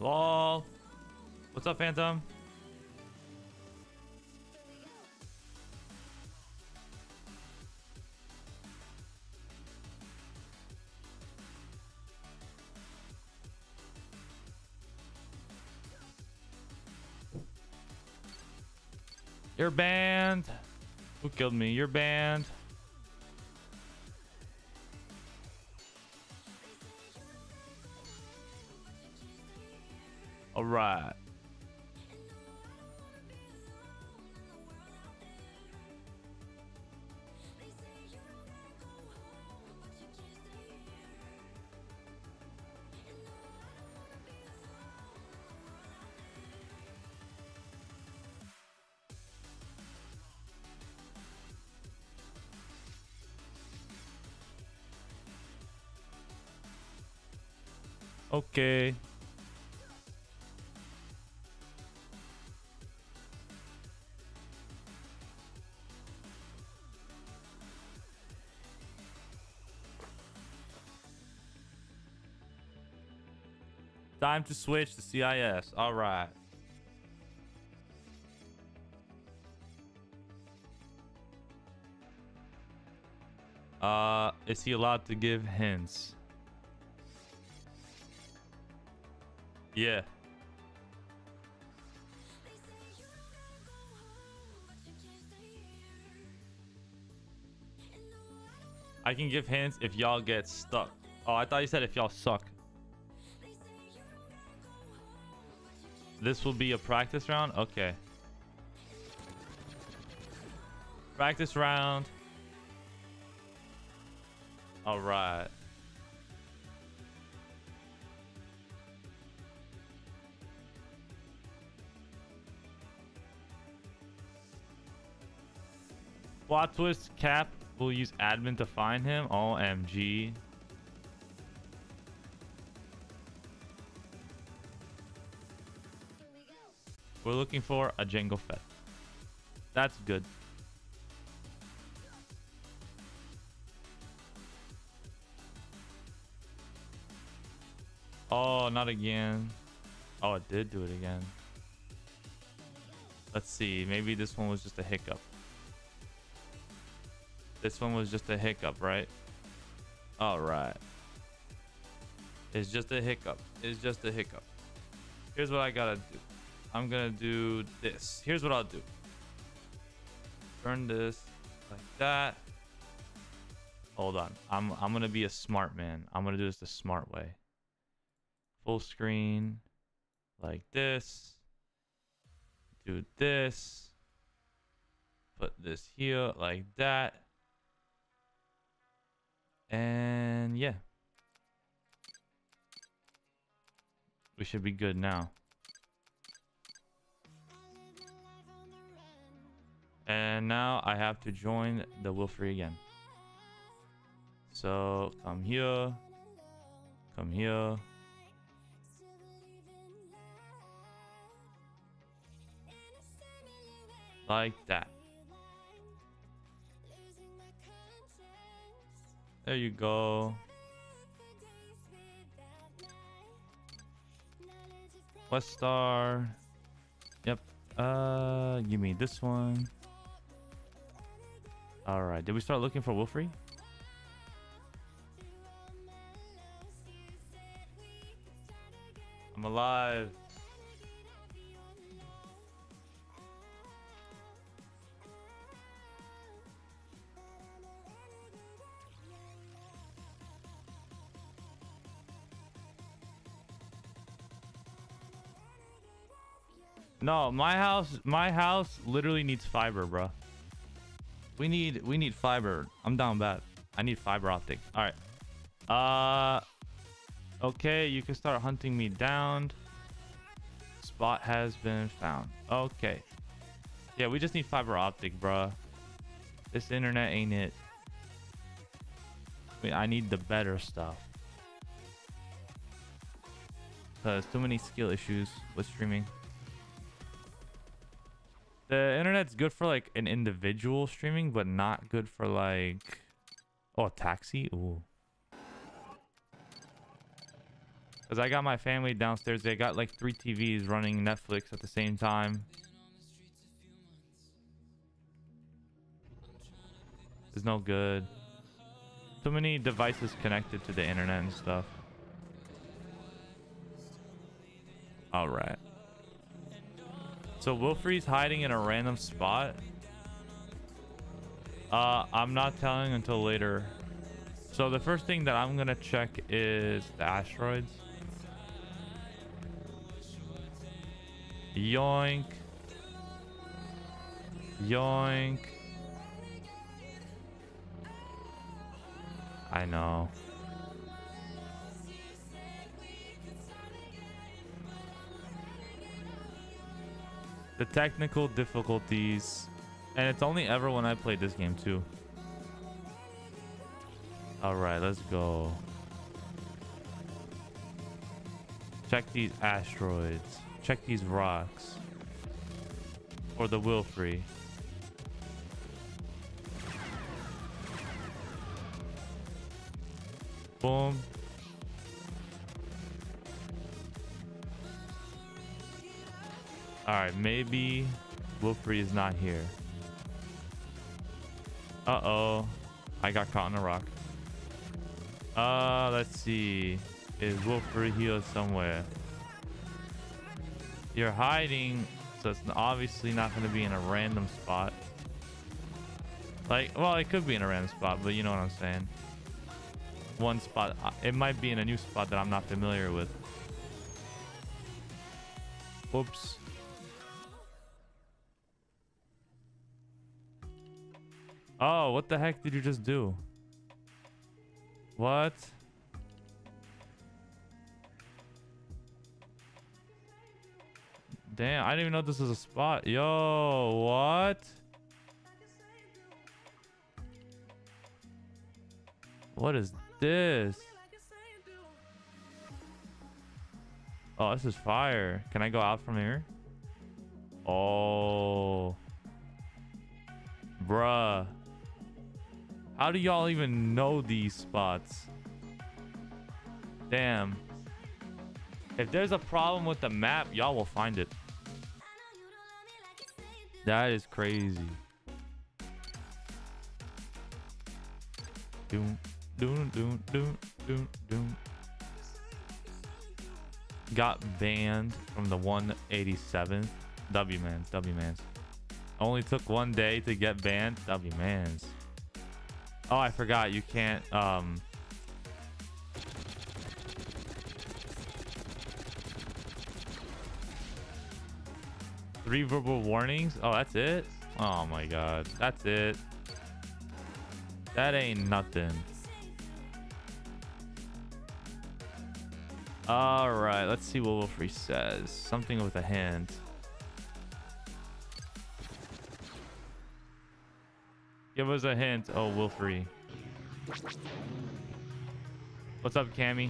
Lol. What's up, Phantom? You're banned. Who killed me? You're banned. All right. Okay. Time to switch to CIS. All right. Is he allowed to give hints? Yeah. I can give hints if y'all get stuck. Oh, I thought you said if y'all suck. This will be a practice round? Okay. Practice round. All right. Plot twist, Cap will use admin to find him. OMG. We're looking for a Django Fett. That's good. Oh, not again. Oh, it did do it again. Let's see. Maybe this one was just a hiccup. This one was just a hiccup, right? All right. It's just a hiccup. It's just a hiccup. Here's what I gotta do. I'm gonna do this. Here's what I'll do. Turn this like that. Hold on. I'm gonna be a smart man. I'm gonna do this the smart way. Full screen like this. Do this. Put this here like that. And yeah. We should be good now. And now I have to join the Wilfrey again. So come here. Come here. Like that. There you go. West Star. Yep. Give me this one. All right. Did we start looking for Wilfrey? I'm alive. No, my house literally needs fiber, bro. We need fiber. I'm down bad. I need fiber optic. All right. Okay, you can start hunting me down. Spot has been found. Okay. Yeah, we just need fiber optic, bro. This internet ain't it. I need the better stuff. Cause too many skill issues with streaming. The internet's good for like an individual streaming, but not good for like... Oh, a taxi? Ooh. Because I got my family downstairs. They got like 3 TVs running Netflix at the same time. It's no good. Too many devices connected to the internet and stuff. All right. So Wilfrey's hiding in a random spot. I'm not telling until later. So the first thing that I'm gonna check is the asteroids. Yoink. Yoink. I know. The technical difficulties. And it's only ever when I played this game too. Alright, let's go. Check these asteroids. Check these rocks. For the Wilfrey. Boom. Alright, maybe Wilfrey is not here. Uh-oh. I got caught in a rock. Let's see. Is Wilfrey here somewhere? You're hiding, so it's obviously not going to be in a random spot. Like, well, it could be in a random spot, but you know what I'm saying. One spot. It might be in a new spot that I'm not familiar with. Oops. Oh, what the heck did you just do? What? Damn, I didn't even know this was a spot. Yo, what? What is this? Oh, this is fire. Can I go out from here? Oh. Bruh. How do y'all even know these spots? Damn. If there's a problem with the map, y'all will find it. That is crazy. Doom, doom, doom, doom, doom, doom. Got banned from the 187th. W-mans, W-mans. Only took 1 day to get banned. W-mans. Oh, I forgot. You can't, 3 verbal warnings. Oh, that's it? Oh my god. That's it. That ain't nothing. Alright, let's see what Wilfrey says. Something with a hint. Give us a hint. Oh, Wilfrey. What's up, Cammy?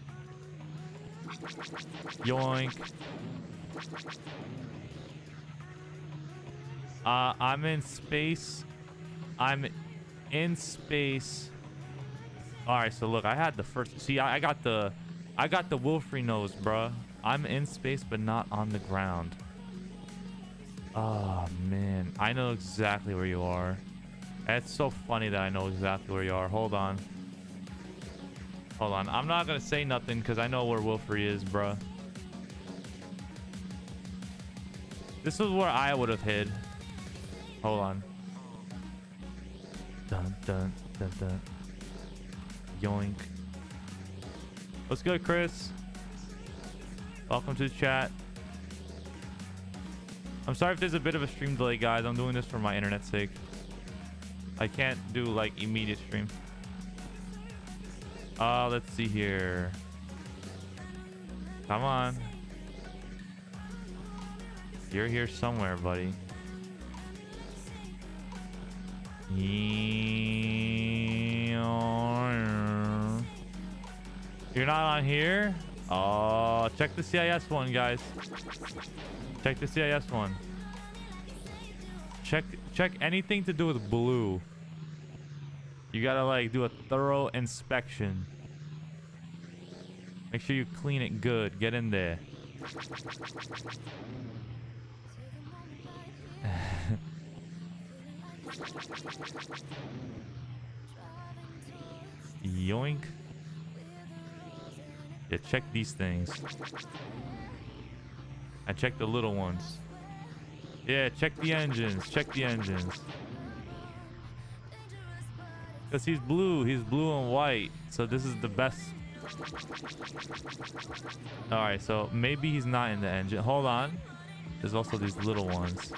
Yoink. I'm in space. I'm in space. All right, so look, I had the first. See, I got the Wilfrey nose, bruh. I'm in space, but not on the ground. Oh man, I know exactly where you are. It's so funny that I know exactly where you are. Hold on. Hold on. I'm not gonna say nothing because I know where Wilfrey is, bruh. This is where I would have hid. Hold on. Dun dun dun dun. Yoink. What's good, Chris? Welcome to the chat. I'm sorry if there's a bit of a stream delay, guys. I'm doing this for my internet's sake. I can't do like immediate stream. Let's see here. Come on. You're here somewhere, buddy. You're not on here? Oh, check the CIS one, guys. Check the CIS one. Check anything to do with blue. You gotta like do a thorough inspection. Make sure you clean it good. Get in there. Yoink. Yeah, check these things. I checked the little ones. Yeah, check the engines. Check the engines. Because he's blue. He's blue and white. So this is the best. Alright, so maybe he's not in the engine. Hold on. There's also these little ones.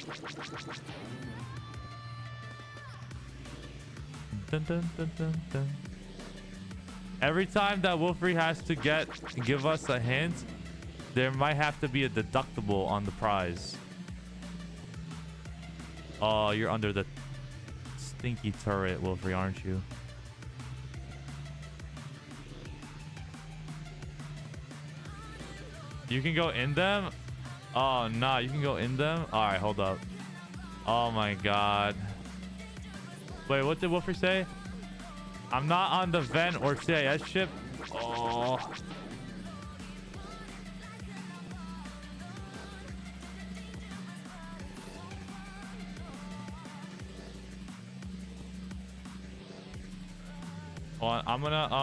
Dun, dun, dun, dun, dun. Every time that Wolfrey has to give us a hint, there might have to be a deductible on the prize. Oh, you're under the stinky turret, Wolfrey, aren't you? You can go in them? Oh, no, you can go in them? All right, hold up. Oh, my God. Wait, what did Wolfrey say? I'm not on the Ven or CIS ship. Oh. Well, I'm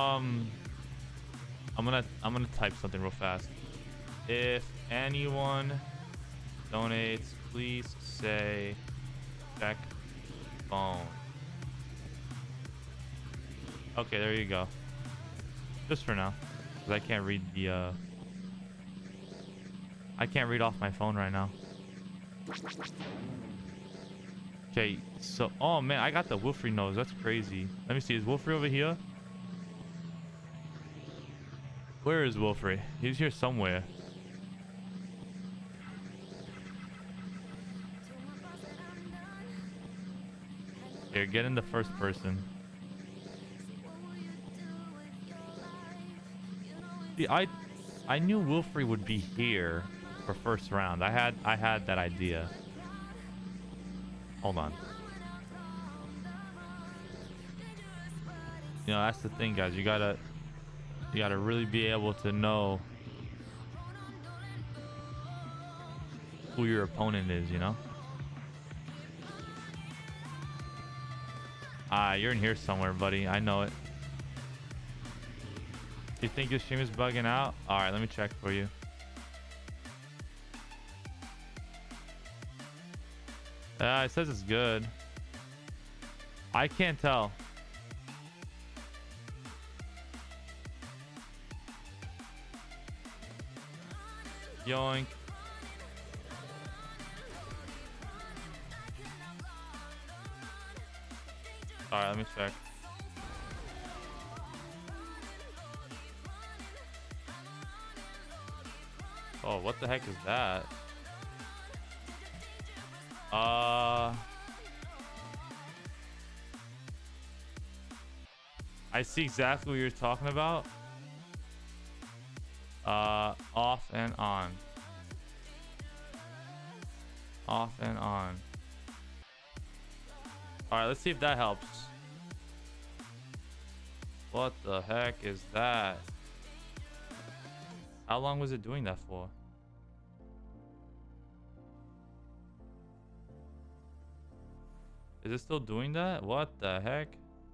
gonna type something real fast. If anyone donates, please say check phone. Okay, there you go. Just for now, because I can't read the I can't read off my phone right now. Okay, so oh man, I got the Wolfrey nose. That's crazy. Let me see. Is Wolfrey over here? Where is Wolfrey? He's here somewhere. Here, get in the first person. See, I knew Wolfrey would be here for first round. I had that idea. Hold on. You know, that's the thing, guys. You gotta really be able to know who your opponent is, you know? Ah, you're in here somewhere, buddy. I know it. You think your stream is bugging out? Alright, let me check for you. It says it's good. I can't tell. Yoink. Alright, let me check. Oh, what the heck is that? I see exactly what you're talking about. Off and on. Off and on. Alright, let's see if that helps. What the heck is that? How long was it doing that for? Is it still doing that? What the heck?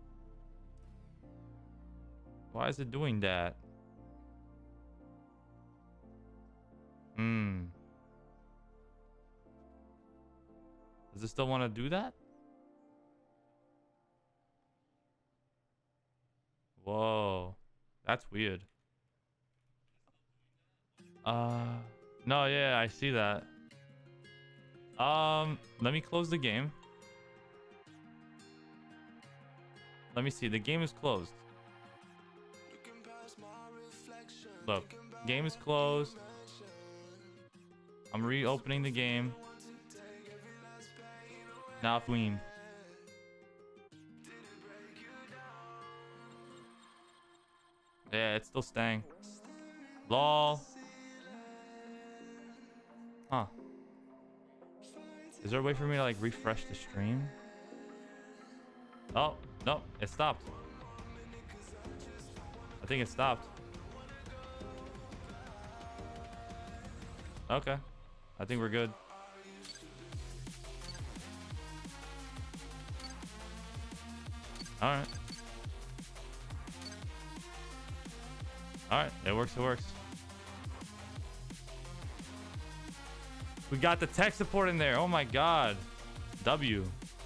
Why is it doing that? Does it still want to do that? Whoa. That's weird. No, yeah, I see that. Let me close the game. Let me see. The game is closed. Look, game is closed. I'm reopening the game. Now queen. Yeah, it's still staying. Lol. Huh. Is there a way for me to like refresh the stream? Oh, no, it stopped. I think it stopped. Okay. I think we're good. All right. All right. It works. It works. We got the tech support in there. Oh my God. W.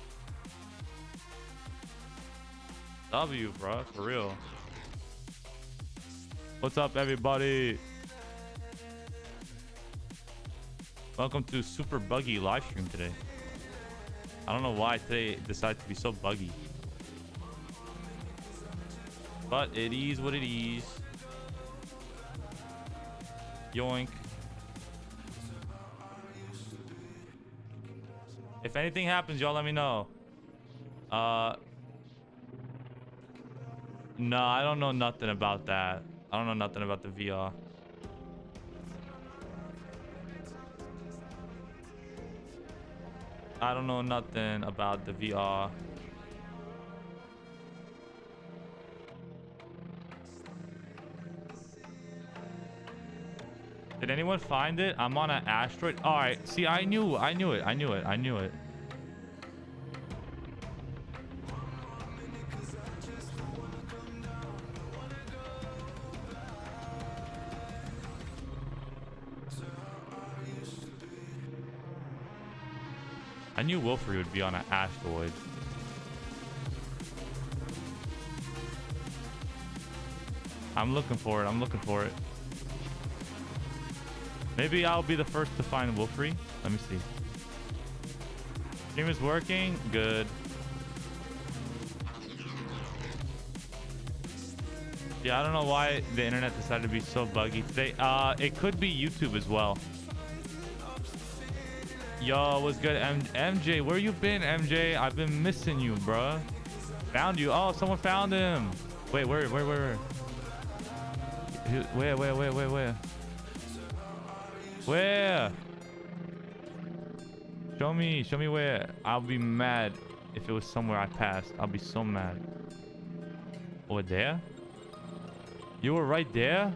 W, bro. For real. What's up, everybody? Welcome to Super Buggy live stream today. I don't know why today decided to be so buggy. But it is what it is. Yoink. If anything happens, y'all let me know. No, I don't know nothing about that. I don't know nothing about the VR. I don't know nothing about the VR. Did anyone find it? I'm on an asteroid. All right. See, I knew it. I knew it. I knew Wilfrey would be on an asteroid. I'm looking for it. Maybe I'll be the first to find Wilfrey. Let me see. Stream is working. Good. Yeah, I don't know why the internet decided to be so buggy today. It could be YouTube as well. Yo, what's good? MJ, where you been, MJ? I've been missing you, bruh. Found you. Oh, someone found him. Wait, where? Where? Where? Show me where. I'll be mad if it was somewhere I passed. I'll be so mad. Over there? You were right there?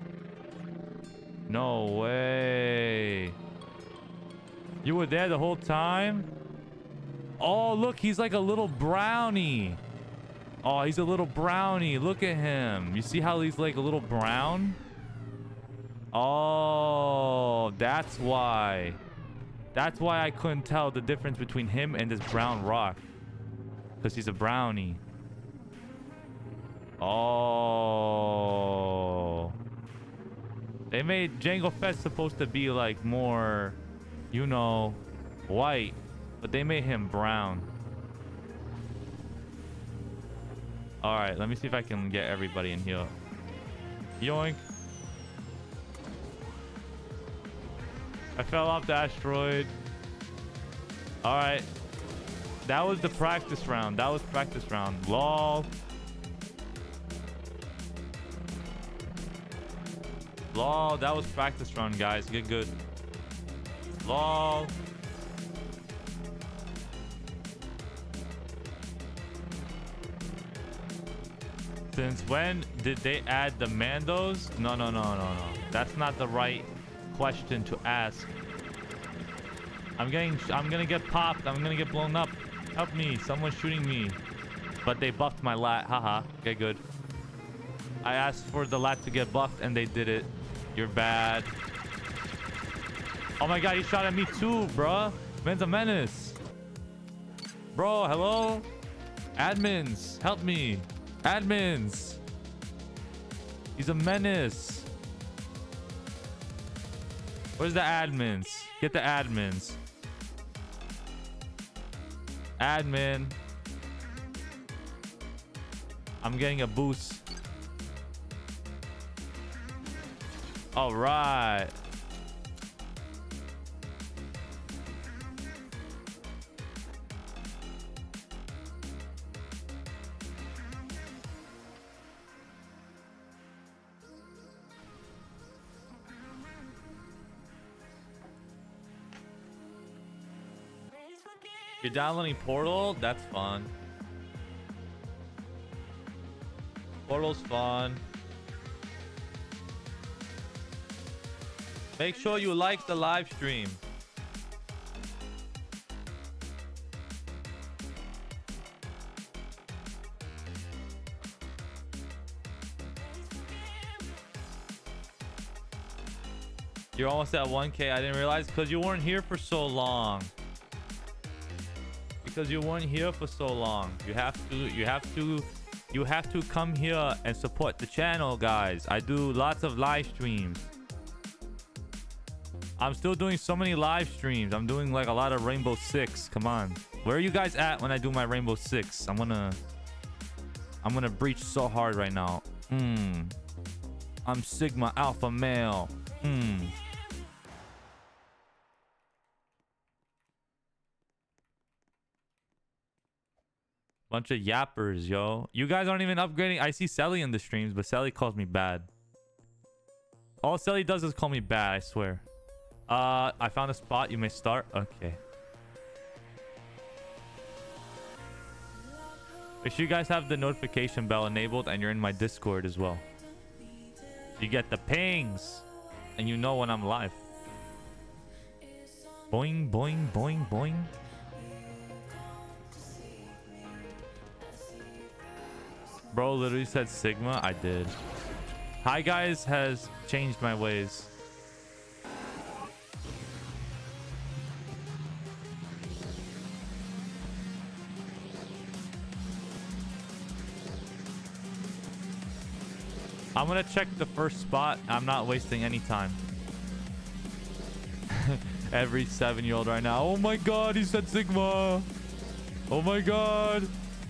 No way. You were there the whole time? Oh, look, he's like a little brownie. Oh, he's a little brownie. Look at him. You see how he's like a little brown? Oh, that's why. That's why I couldn't tell the difference between him and this brown rock. Because he's a brownie. Oh. They made Jango Fett supposed to be like more, you know, white. But they made him brown. Alright, let me see if I can get everybody in here. Yoink. I fell off the asteroid. Alright. That was the practice round. Lol. Lol, that was practice round, guys. Get good. Lol. Since when did they add the Mandos? No. That's not the right question to ask. I'm gonna get popped. I'm gonna get blown up. Help me. Someone's shooting me. But they buffed my lat. Haha. Okay, good. I asked for the lat to get buffed and they did it. You're bad. Oh my god, he shot at me too, bruh. Man's a menace. Bro, hello? Admins, help me. Admins. He's a menace. Where's the admins? Get the admins. Admin. I'm getting a boost. All right. You're downloading Portal? That's fun. Portal's fun. Make sure you like the live stream. You're almost at 1K. I didn't realize because you weren't here for so long. Because you weren't here for so long. You have to come here and support the channel, guys. I do lots of live streams. I'm still doing so many live streams. I'm doing like a lot of Rainbow Six. Come on. Where are you guys at when I do my Rainbow Six? I'm gonna breach so hard right now. I'm Sigma Alpha Male. Bunch of yappers, yo. You guys aren't even upgrading. I see Sally in the streams, but Sally calls me bad. All Sally does is call me bad, I swear. I found a spot. You may start. Okay. Make sure you guys have the notification bell enabled and you're in my Discord as well. You get the pings and you know when I'm live. Boing, boing, boing, boing. Bro literally said Sigma. I did. Hi guys has changed my ways. I'm gonna check the first spot. I'm not wasting any time. Every 7-year-old right now. Oh my god, he said Sigma. Oh my god.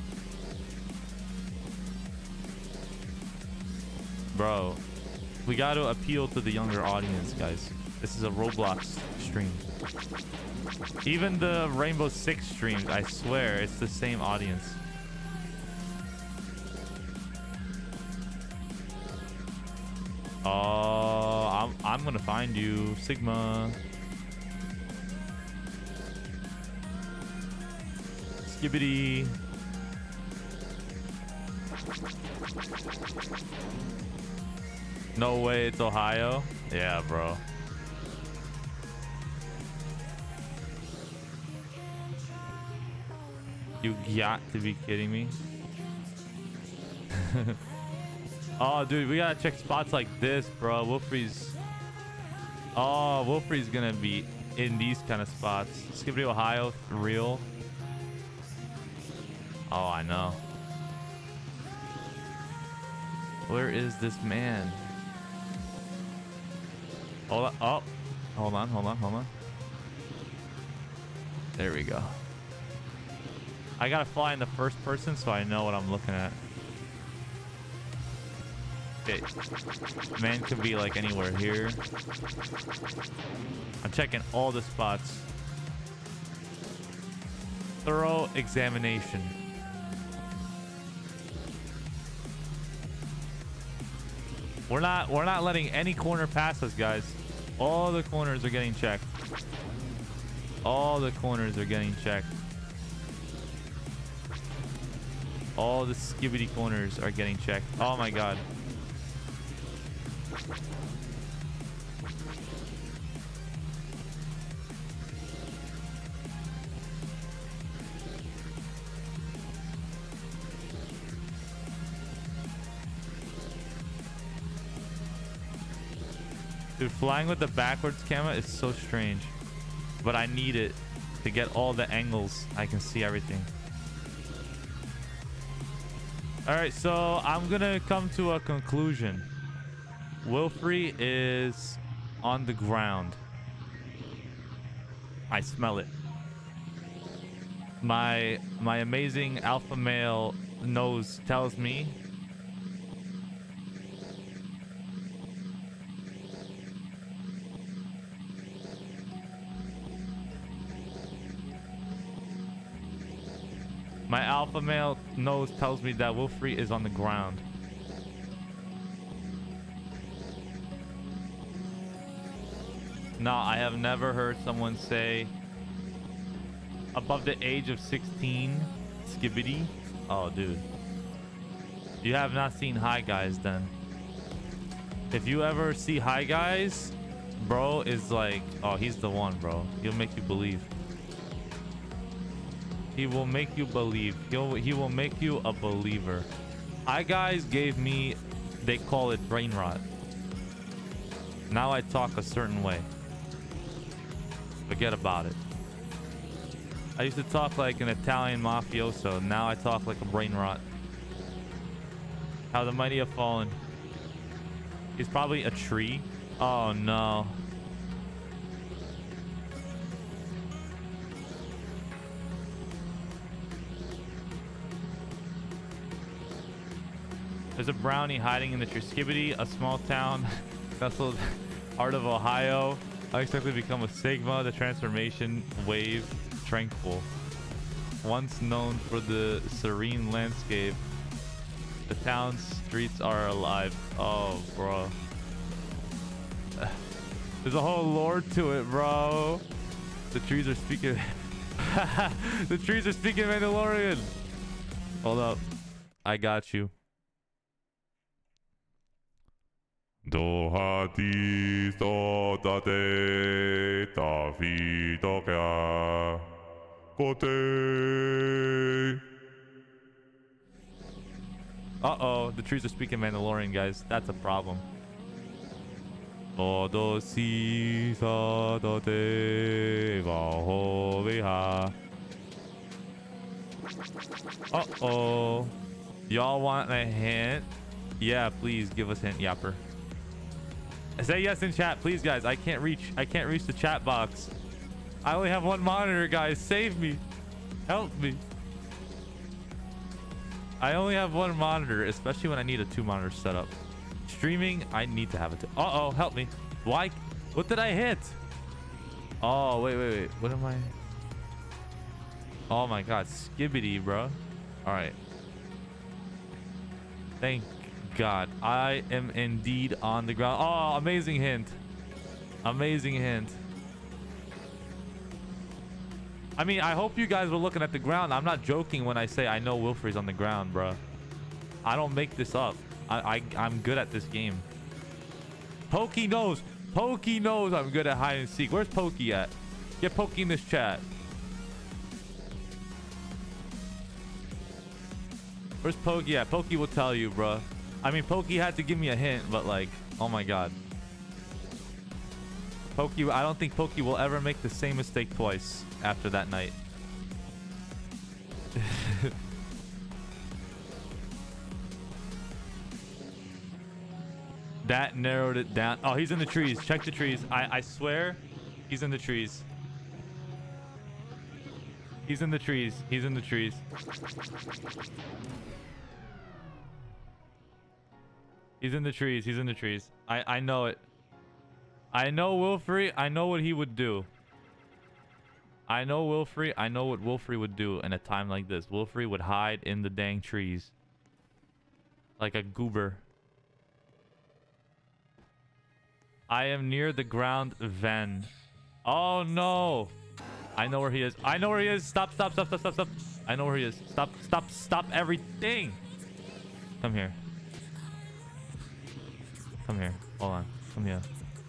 Bro, we got to appeal to the younger audience, guys. This is a Roblox stream. Even the Rainbow Six streams, I swear, it's the same audience. Oh, I'm gonna find you, Sigma. Skibbity. No way, it's Ohio. Yeah, bro. You got to be kidding me. Oh, dude, we gotta check spots like this, bro. Wolfrey's. Oh, Wolfrey's gonna be in these kind of spots. Skibbity, Ohio, for real. Oh, I know. Where is this man? Hold on. Oh, hold on. There we go. I gotta fly in the first person so I know what I'm looking at. Okay. Man could be like anywhere here. I'm checking all the spots. Thorough examination. We're not letting any corner pass us, guys. All the corners are getting checked. All the corners are getting checked. All the skibbity corners are getting checked. Oh my god. Dude, flying with the backwards camera is so strange. But I need it to get all the angles. I can see everything. Alright, so I'm gonna come to a conclusion. Wilfrey is on the ground. I smell it. My amazing alpha male nose tells me my alpha male nose tells me that Wolfrey is on the ground. No, I have never heard someone say above the age of 16 skibbity. Oh, dude. You have not seen Hi Guys then. If you ever see Hi Guys, Bro is like, oh, he's the one, bro. He'll make you believe. He will make you believe. He will make you a believer. I guys gave me, they call it brain rot. Now I talk a certain way. Forget about it. I used to talk like an Italian mafioso. Now I talk like a brain rot. How the mighty have fallen. He's probably a tree. Oh no. There's a brownie hiding in the Skibbity, a small town nestled heart of Ohio. Unexpectedly become a Sigma, the transformation wave tranquil. Once known for the serene landscape, the town's streets are alive. Oh, bro. There's a whole lore to it, bro. The trees are speaking. The trees are speaking Mandalorian. Hold up. I got you. Dohati sotate tafitokya kote. Uh-oh, the trees are speaking Mandalorian, guys. That's a problem. Odosi satate vahoviha. Uh-oh. Y'all want a hint? Yeah, please give us a hint, Yapper. Say yes in chat, please, guys. I can't reach the chat box. I only have one monitor, guys. Save me. Help me. I only have one monitor, especially when I need a 2-monitor setup. Streaming, I need to have it. Uh-oh, help me. Why? What did I hit? Oh, wait. What am I? Oh my god, Skibbity, bro. All right. Thank God, I am indeed on the ground. Oh, amazing hint. Amazing hint. I mean, I hope you guys were looking at the ground. I'm not joking when I say I know Wilfrey's on the ground, bro. I don't make this up. I'm good at this game. Pokey knows. Pokey knows I'm good at hide and seek. Where's Pokey at? Get Pokey in this chat. Where's Pokey at? Pokey will tell you, bro. I mean, Pokey had to give me a hint, but like, oh my god. Pokey, I don't think Pokey will ever make the same mistake twice after that night. That narrowed it down. Oh, he's in the trees. Check the trees. I swear he's in the trees. He's in the trees. He's in the trees. He's in the trees. He's in the trees. I know it. I know Wilfrey. I know what he would do. I know Wilfrey. I know what Wilfrey would do in a time like this. Wilfrey would hide in the dang trees. Like a goober. I am near the ground Ven. Oh no. I know where he is. I know where he is. Stop. I know where he is. Stop everything. Come here. Come here. Hold on. Come here.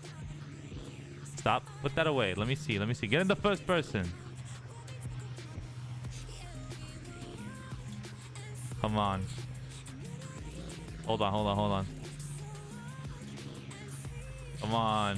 Stop. Put that away. Let me see. Get in the first person. Come on. Hold on. Come on.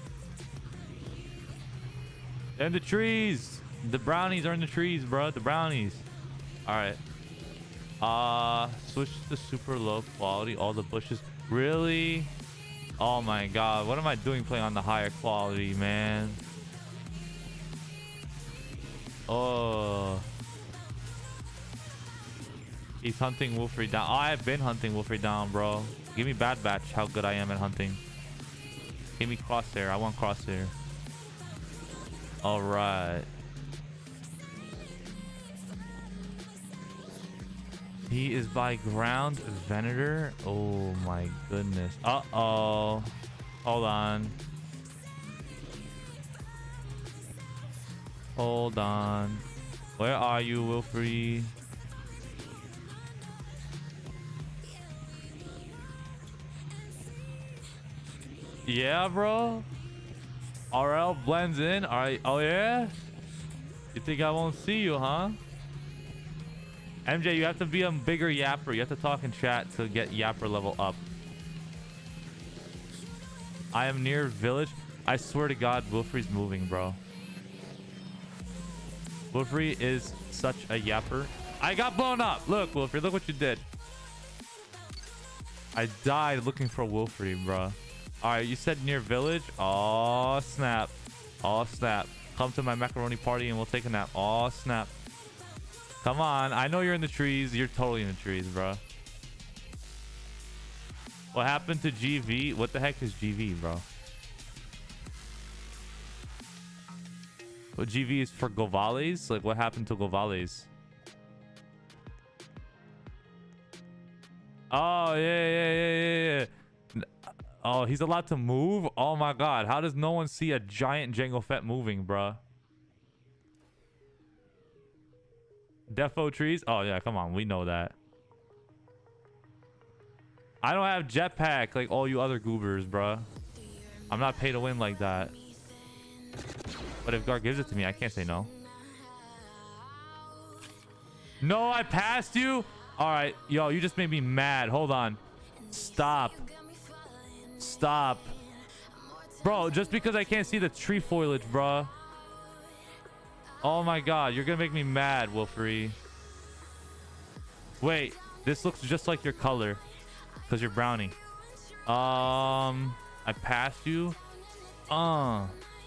They're in the trees. The brownies are in the trees, bro. The brownies. All right. Switch to super low quality. All the bushes. Really? Oh my god. What am I doing playing on the higher quality, man? Oh. He's hunting Wolfrey down. Oh, I've been hunting Wolfrey down, bro. Give me Bad Batch how good I am at hunting. Give me Crosshair. I want Crosshair. All right. He is by ground Venator. Oh my goodness. Uh-oh. Hold on. Hold on. Where are you, Wilfrey? Yeah, bro. RL blends in. All right. Oh yeah. You think I won't see you, huh? MJ, you have to be a bigger yapper. You have to talk in chat to get yapper level up. I am near village. I swear to God, Wilfrey's moving, bro. Wilfrey is such a yapper. I got blown up. Look, Wilfrey, look what you did. I died looking for Wilfrey, bro. All right, you said near village. Oh, snap. Oh, snap. Come to my macaroni party and we'll take a nap. Oh, snap. Come on. I know you're in the trees. You're totally in the trees, bro. What happened to GV? What the heck is GV, bro? What GV is for Govales? Like, what happened to Govales? Oh, yeah. Oh, he's allowed to move? Oh, my God. How does no one see a giant Jango Fett moving, bro? Defo trees? Oh, yeah. Come on. We know that. I don't have jetpack like all you other goobers, bro. I'm not pay to win like that. But if Gar gives it to me, I can't say no. No, I passed you? All right. Yo, you just made me mad. Hold on. Stop. Stop. Bro, just because I can't see the tree foliage, bro. Oh my God. You're going to make me mad, Wolfery. Wait. This looks just like your color. Because you're brownie. I passed you. I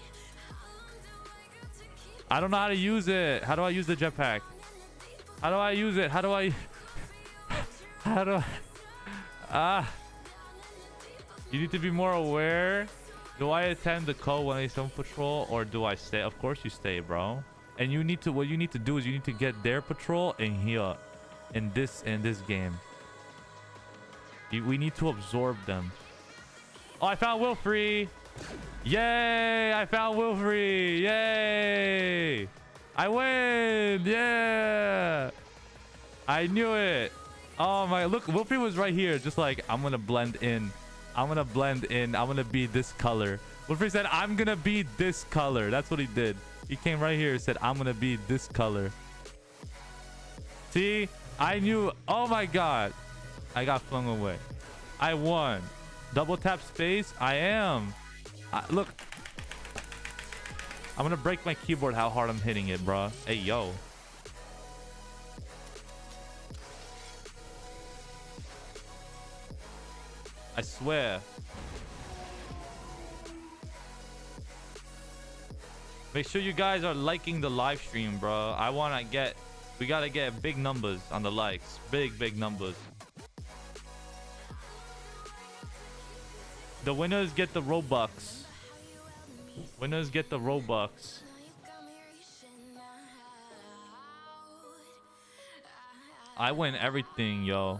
don't know how to use it. How do I use the jetpack? How do I use it? How do I... How do I... You need to be more aware. Do I attend the call when I some patrol or do I stay? Of course you stay, bro. And you need to... What you need to do is you need to get their patrol and here. In this game. We need to absorb them. Oh, I found Wilfrey. Yay! I found Wilfrey. Yay! I win. Yeah! I knew it. Oh my, look, Wilfrey was right here. Just like, I'm gonna blend in. I'm gonna blend in. I'm gonna be this color. Wilfrey said, I'm gonna be this color. That's what he did. He came right here and said, I'm gonna be this color. See? I knew. Oh my God. I got flung away. I won. Double tap space. I am. Look. I'm gonna break my keyboard how hard I'm hitting it, bro. Hey, yo. I swear. Make sure you guys are liking the live stream, bro. I want to get... We got to get big numbers on the likes. Big numbers. The winners get the Robux. Winners get the Robux. I win everything, yo.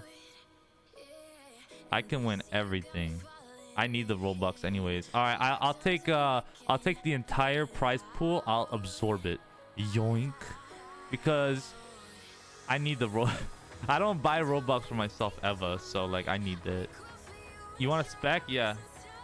I can win everything. I need the Robux anyways. All right, I'll take the entire prize pool. I'll absorb it. Yoink. Because I need the I don't buy Robux for myself ever, so like I need it. You want a spec? Yeah.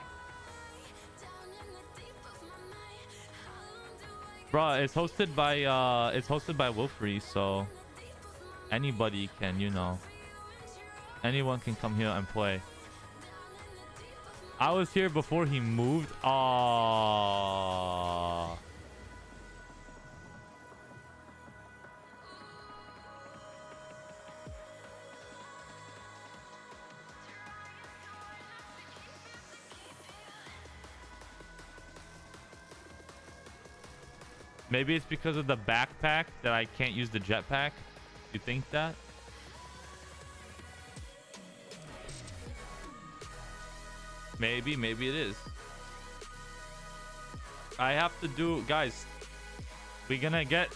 Bruh, it's hosted by Wolfrey, so anybody can, you know. Anyone can come here and play. I was here before he moved. Aww. Maybe it's because of the backpack that I can't use the jetpack. You think that? Maybe it is. I have to do, guys. We're gonna get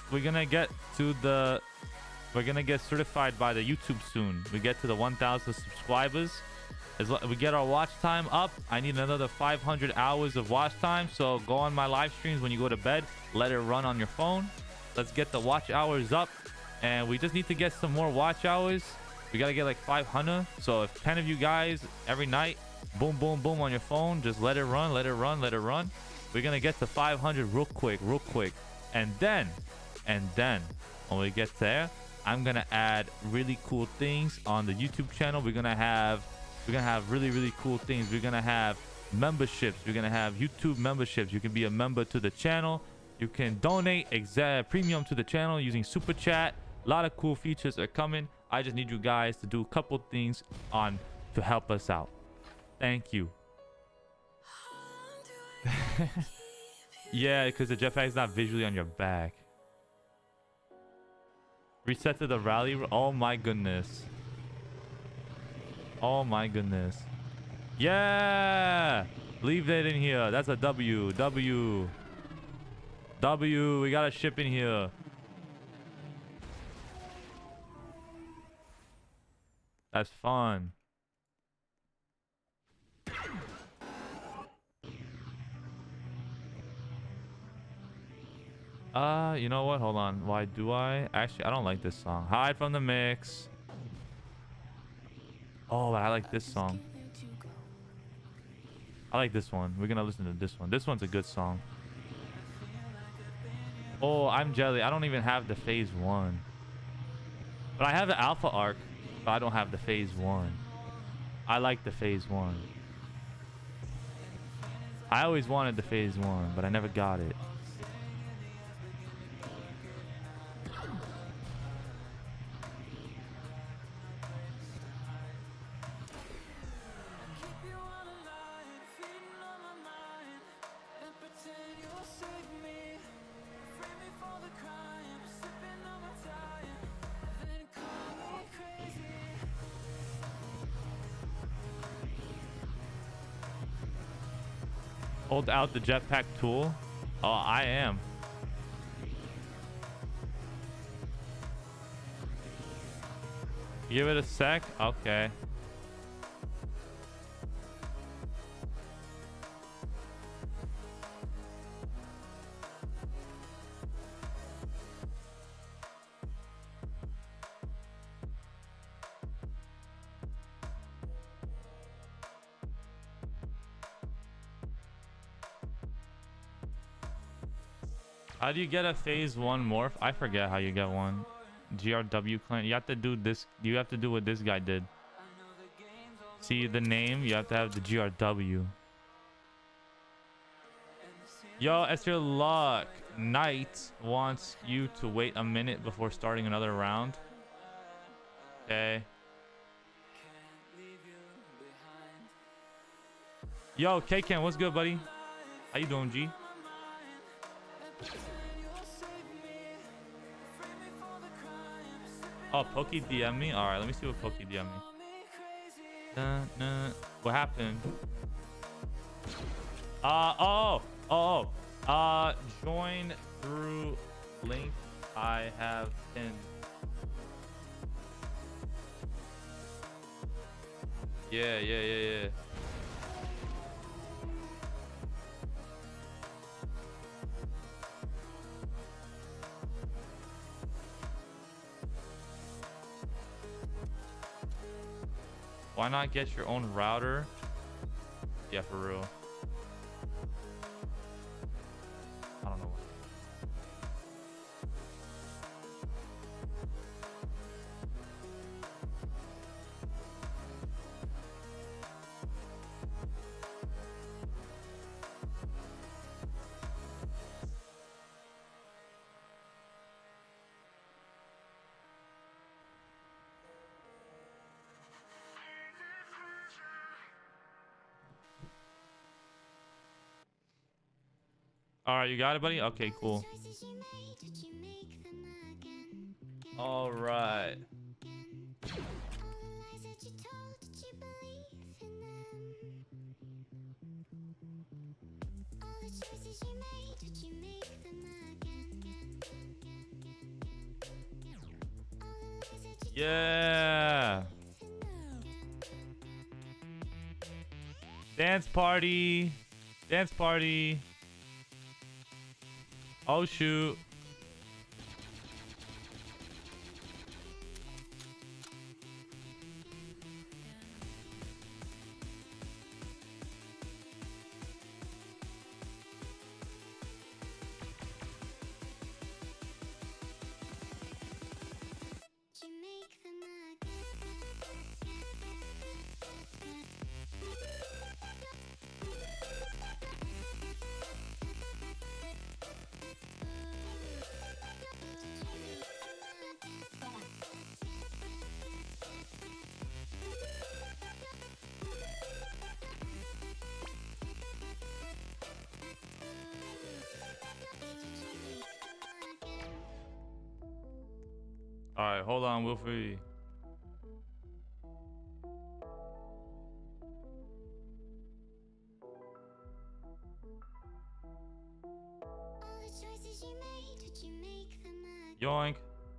certified by the YouTube soon. We get to the 1,000 subscribers. As we get our watch time up, I need another 500 hours of watch time. So go on my live streams when you go to bed. Let it run on your phone. Let's get the watch hours up, and we just need to get some more watch hours. We gotta get like 500. So if 10 of you guys every night, boom, boom, boom on your phone, just let it run. We're gonna get to 500 real quick, and then when we get there, I'm gonna add really cool things on the YouTube channel. We're gonna have really cool things. We're gonna have memberships. We're gonna have YouTube memberships. You can be a member to the channel. You can donate premium to the channel using super chat. A lot of cool features are coming. I just need you guys to do a couple things to help us out. Thank you. Yeah, because the jetpack is not visually on your back. Reset to the rally. Oh my goodness. Oh my goodness. Yeah, leave that in here. That's a W. We got a ship in here. That's fun. You know what? Hold on. Why do I? Actually, I don't like this song. Hide from the mix. Oh, I like this song. I like this one. We're gonna listen to this one. This one's a good song. Oh, I'm jelly. I don't even have the phase 1. But I have the alpha arc, but I don't have the phase 1. I like the phase 1. I always wanted the phase 1, but I never got it. Hold out the jetpack tool. Oh, I am. Give it a sec. Okay. How do you get a phase 1 morph? I forget how you get one. GRW clan. You have to do this. You have to do what this guy did. See the name? You have to have the GRW. Yo, STierLuck. Knight wants you to wait a minute before starting another round. Okay. Yo, K-Ken, what's good, buddy? How you doing, G? Oh, Pokey DM me? Alright, let me see what Pokey DM me. What happened? Join through link I have pinned. Yeah. Why not get your own router? Yeah, for real. I don't know. All right, you got it, buddy? Okay, cool. All right. Yeah. Dance party. Dance party. Oh, shoot. Alright, hold on, Wilfrey. Yoink.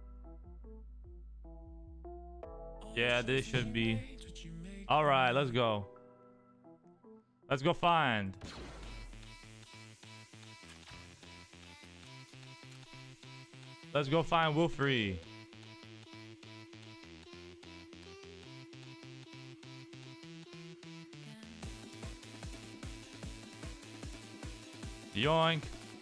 Yeah, this should be. Alright, let's go. Let's go find. Let's go find Wilfrey. Yoink.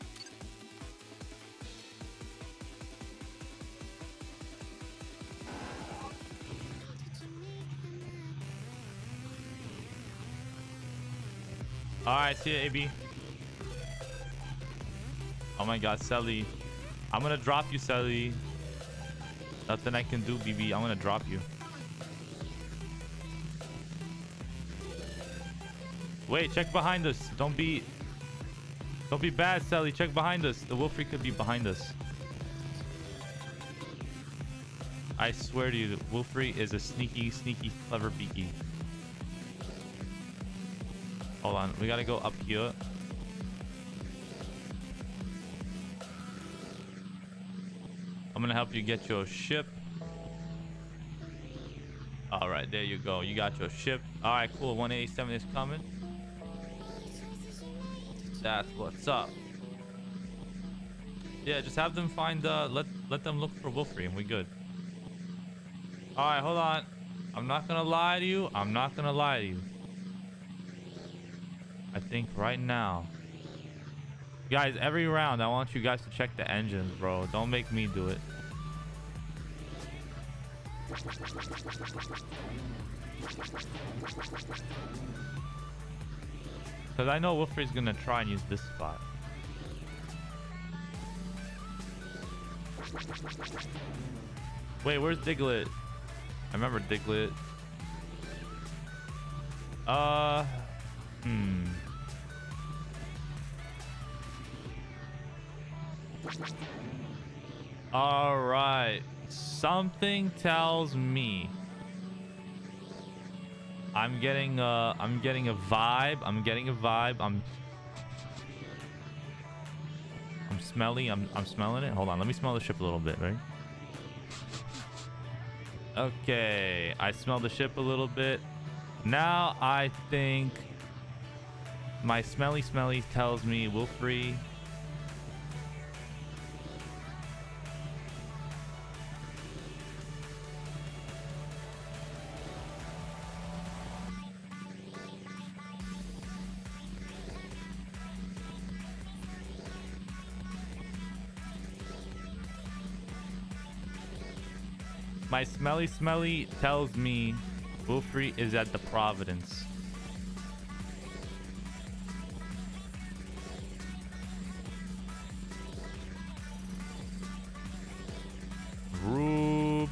Alright, see ya, AB. Oh my god, Selly. I'm gonna drop you, Selly. Nothing I can do, BB. I'm gonna drop you. Wait, check behind us. Don't be bad, Sally. Check behind us. The Wilfrey could be behind us. I swear to you, Wilfrey is a sneaky, clever beaky. Hold on. We gotta go up here. I'm gonna help you get your ship. All right, there you go. You got your ship. All right, cool. 187 is coming. That's what's up. Yeah, just have them find let them look for Wilfrey and we good. All right, hold on. I'm not gonna lie to you. I'm not gonna lie to you. I think right now, guys, every round I want you guys to check the engines, bro. Don't make me do it. Because I know Wilfrey's gonna try and use this spot. Wait, where's Diglett? I remember Diglett. All right. Something tells me I'm getting a vibe. I'm smelly. I'm smelling it. Hold on. Let me smell the ship a little bit, right? Okay. I smell the ship a little bit. Now I think my smelly tells me Wilfrey. My smelly tells me Wilfrey is at the Providence. Rube.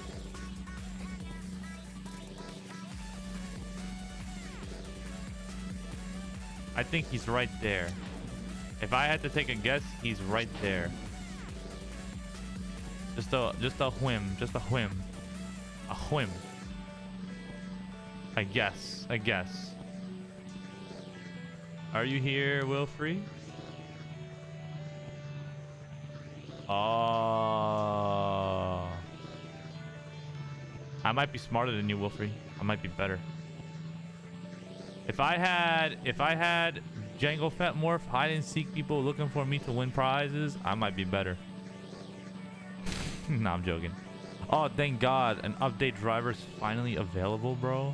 I think he's right there. If I had to take a guess, he's right there. Just a whim. A whim. I guess. Are you here, Wilfrey? Oh. I might be smarter than you, Wilfrey. I might be better. If I had Django Fett Morph hide and seek people looking for me to win prizes, I might be better. Nah, I'm joking. Oh, thank God. An update driver's finally available, bro.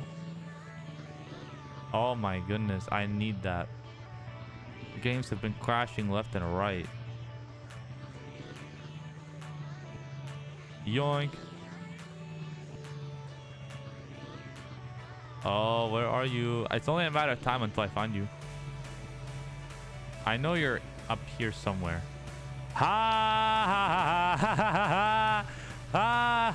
Oh my goodness. I need that. Games have been crashing left and right. Yoink. Oh, where are you? It's only a matter of time until I find you. I know you're up here somewhere. Ha ha ha ha ha ha.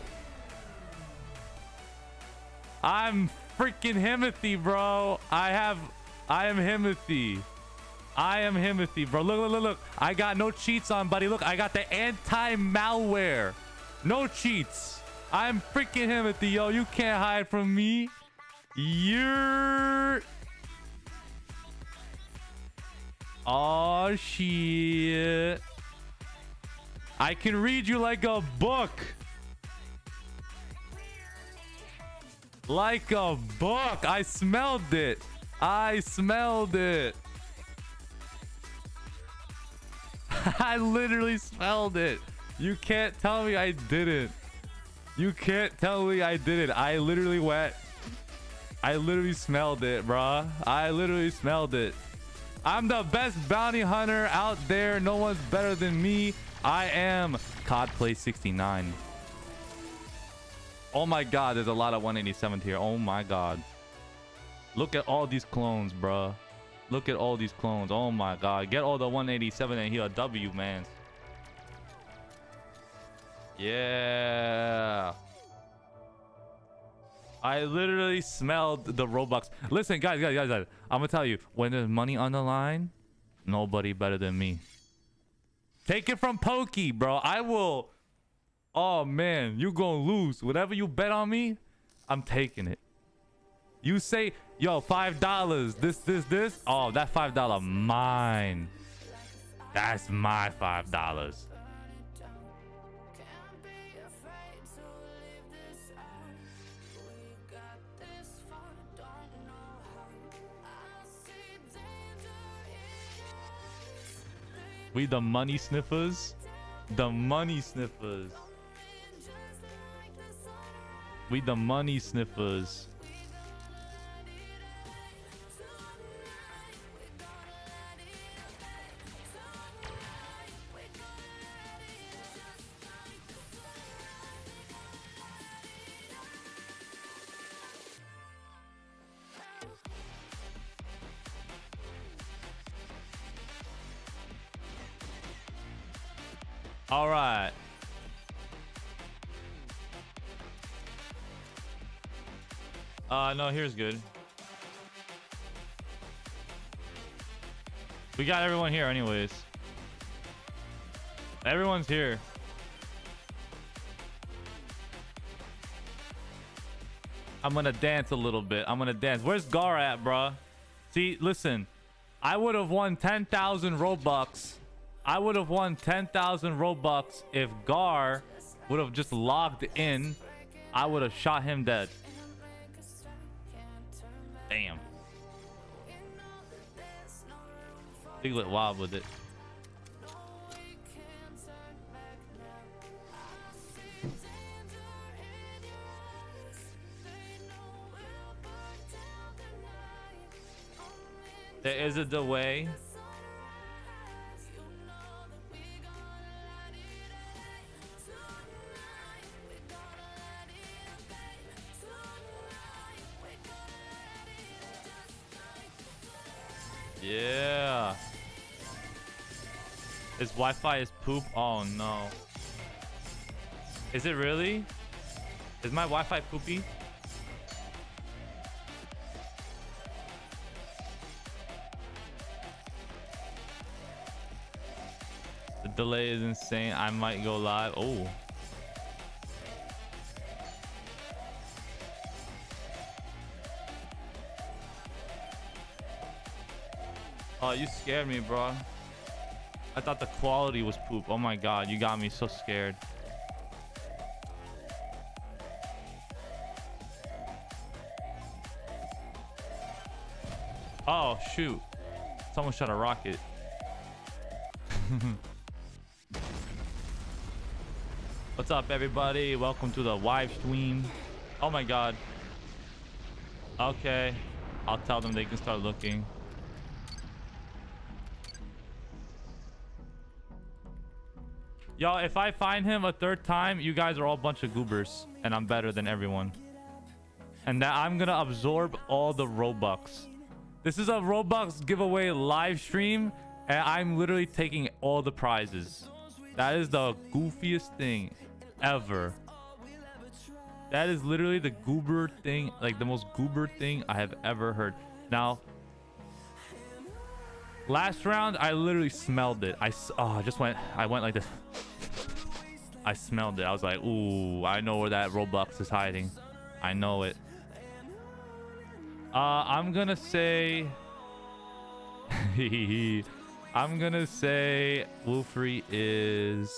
I'm freaking Himothy, bro. I am Himothy. I am Himothy, bro. Look. I got no cheats on, buddy. Look, I got the anti-malware. No cheats. I'm freaking Timothy, yo. You can't hide from me. You're... Oh, shit. I can read you like a book. Like a book. I smelled it. I smelled it. I literally smelled it. You can't tell me I didn't. You can't tell me I didn't. I literally went. I literally smelled it, bruh. I literally smelled it. I'm the best bounty hunter out there. No one's better than me. I am Codplay 69. Oh my god, there's a lot of 187th here. Oh my god. Look at all these clones, bruh. Look at all these clones. Oh my god. Get all the 187 and heal a W, man. Yeah. I literally smelled the Robux. Listen, guys. I'm gonna tell you, when there's money on the line, nobody better than me. Take it from Pokey, bro. I will. Oh man, you gonna lose. Whatever you bet on me, I'm taking it. You say, yo, $5. This. Oh, that $5 mine. That's my $5. We the money sniffers. The money sniffers. We the money sniffers. All right. No, here's good. We got everyone here anyways. Everyone's here. I'm gonna dance a little bit. I'm gonna dance. Where's Gar at, bruh? See, listen. I would have won 10,000 Robux. I would have won 10,000 Robux if Gar would have just logged in. I would have shot him dead. Damn. Piglet wild with it. There is a delay. Yeah. His Wi-Fi is poop. Oh no. Is it really? Is my Wi-Fi poopy? The delay is insane. I might go live. Oh. Oh, you scared me, bro. I thought the quality was poop. Oh my god, you got me so scared. Oh, shoot. Someone shot a rocket. What's up, everybody? Welcome to the live stream. Oh my god. Okay. I'll tell them they can start looking. Yo, if I find him a third time, you guys are all a bunch of goobers. And I'm better than everyone. And that I'm gonna absorb all the Robux. This is a Robux giveaway live stream. And I'm literally taking all the prizes. That is the goofiest thing ever. That is literally the goober thing. Like the most goober thing I have ever heard. Now, last round, I literally smelled it. I went like this. I smelled it. I was like, ooh, I know where that Robux is hiding. I know it. I'm gonna say I'm gonna say Wolfrey is...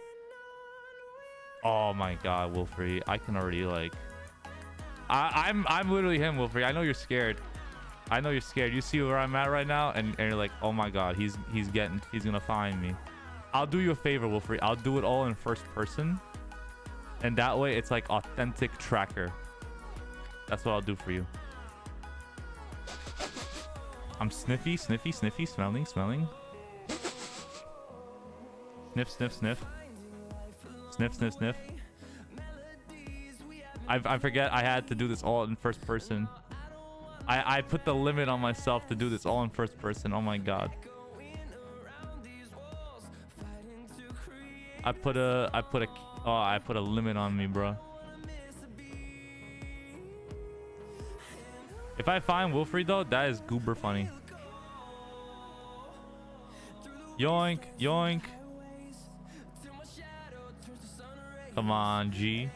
Oh my god, Wolfrey. I can already like... I'm literally him, Wolfrey. I know you're scared. I know you're scared. You see where I'm at right now, and you're like, oh my god, he's gonna find me. I'll do you a favor, Wolfrey. I'll do it all in first person, and that way it's like authentic tracker. That's what I'll do for you. I'm sniffy, sniffy, sniffy, smelling, smelling. Sniff, sniff, sniff. Sniff, sniff, sniff. I forget I had to do this all in first person. I put the limit on myself to do this all in first person. Oh my god. I put a limit on me, bro. If I find Wolfrey though, that is goober funny. Yoink, yoink. Come on, G.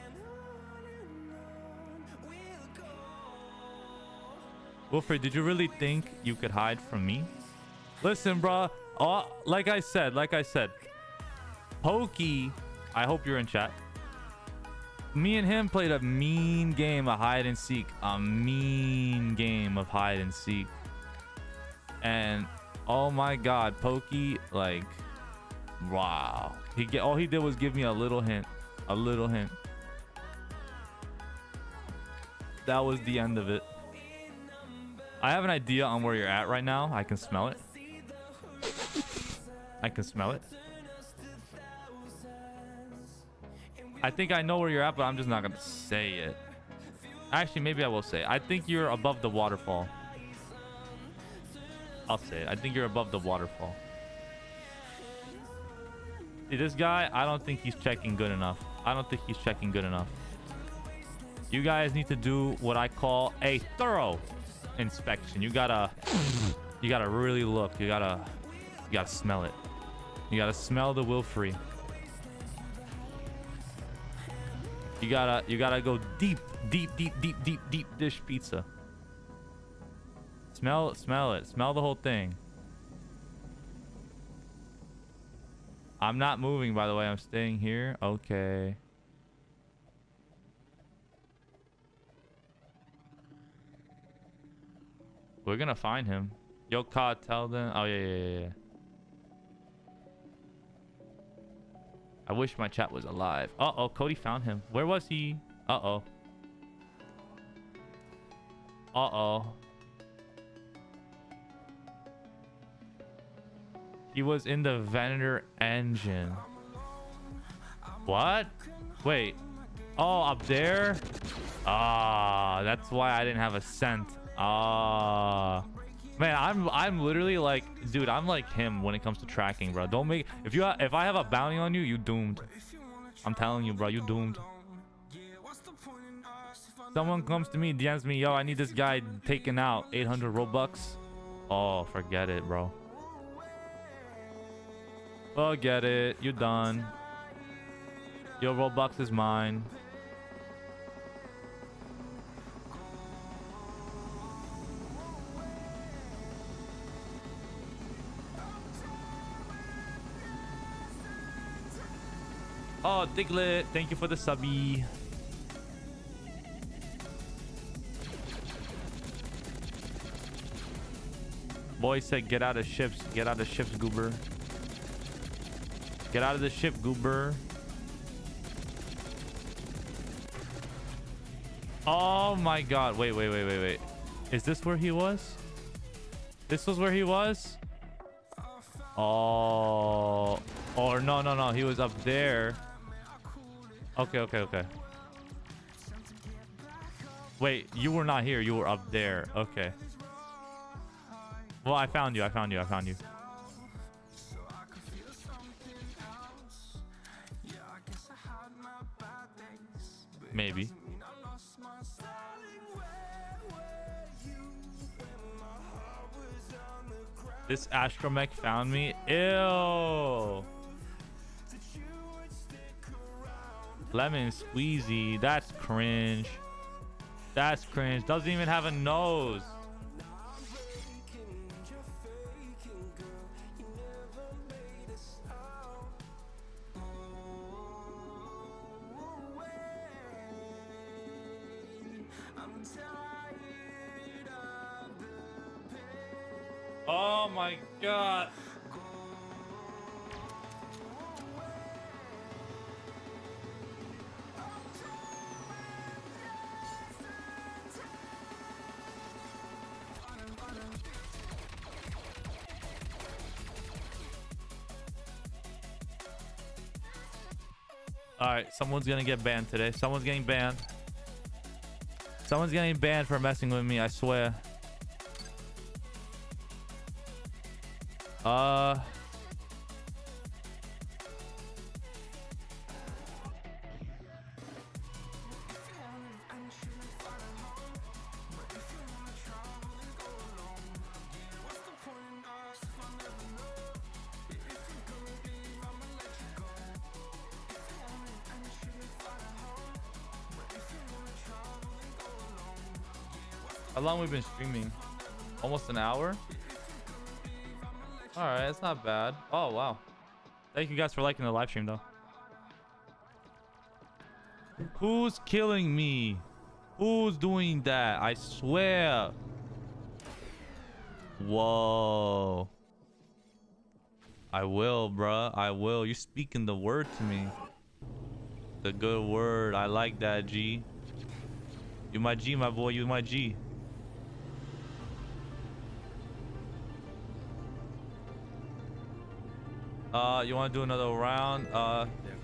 Wolfrey, did you really think you could hide from me? Listen, bro. Oh, like I said. Pokey, I hope you're in chat. Me and him played a mean game of hide and seek. A mean game of hide and seek. And oh my god, Pokey, like, wow. All he did was give me a little hint. A little hint. That was the end of it. I have an idea on where you're at right now. I can smell it. I can smell it. I think I know where you're at, but I'm just not gonna say it. Actually, maybe I will say it. I think you're above the waterfall. I'll say it. I think you're above the waterfall. See, this guy, I don't think he's checking good enough. I don't think he's checking good enough. You guys need to do what I call a thorough inspection. You gotta really look. You gotta smell it. You gotta smell the Wolfrey. You gotta go deep dish pizza. Smell it. Smell the whole thing. I'm not moving, by the way. I'm staying here. Okay. We're gonna find him. Yo, Ka, tell them. Oh yeah. I wish my chat was alive. Uh-oh, Cody found him. Where was he? Uh-oh. Uh-oh. He was in the vendor engine. What? Wait. Oh, up there? Ah, that's why I didn't have a scent. Ah. Man, I'm literally like, dude, I'm like him when it comes to tracking, bro. Don't make... If I have a bounty on you, you doomed. I'm telling you, bro, you doomed. Someone comes to me, DMs me, yo, I need this guy taken out. 800 Robux. Oh, forget it, bro. Forget it. You're done. Your Robux is mine. Oh, Diglett, thank you for the subby. Boy said, get out of ships. Get out of ships, goober. Get out of the ship, goober. Oh my god. Wait. Is this where he was? This was where he was? Oh. Or no. He was up there. Okay. Wait, you were not here. You were up there. Okay. Well, I found you. Maybe. This astromech found me. Ew. Lemon squeezy. That's cringe. That's cringe. Doesn't even have a nose. Oh my god. All right, someone's gonna get banned today. Someone's getting banned. Someone's getting banned for messing with me, I swear. How long we've been streaming? Almost an hour? All right, it's not bad. Oh, wow. Thank you guys for liking the live stream, though. Who's killing me? Who's doing that? I swear. Whoa. I will, bruh. I will. You're speaking the word to me. The good word. I like that, G. You my G, my boy. You my G. You want to do another round? Oh,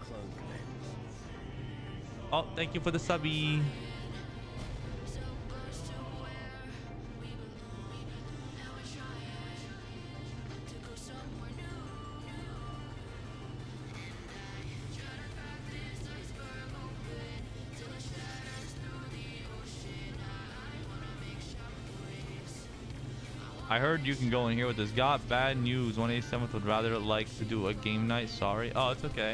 thank you for the subby. I heard you can go in here with this. Got bad news. 187th would rather like to do a game night. Sorry. Oh, it's okay.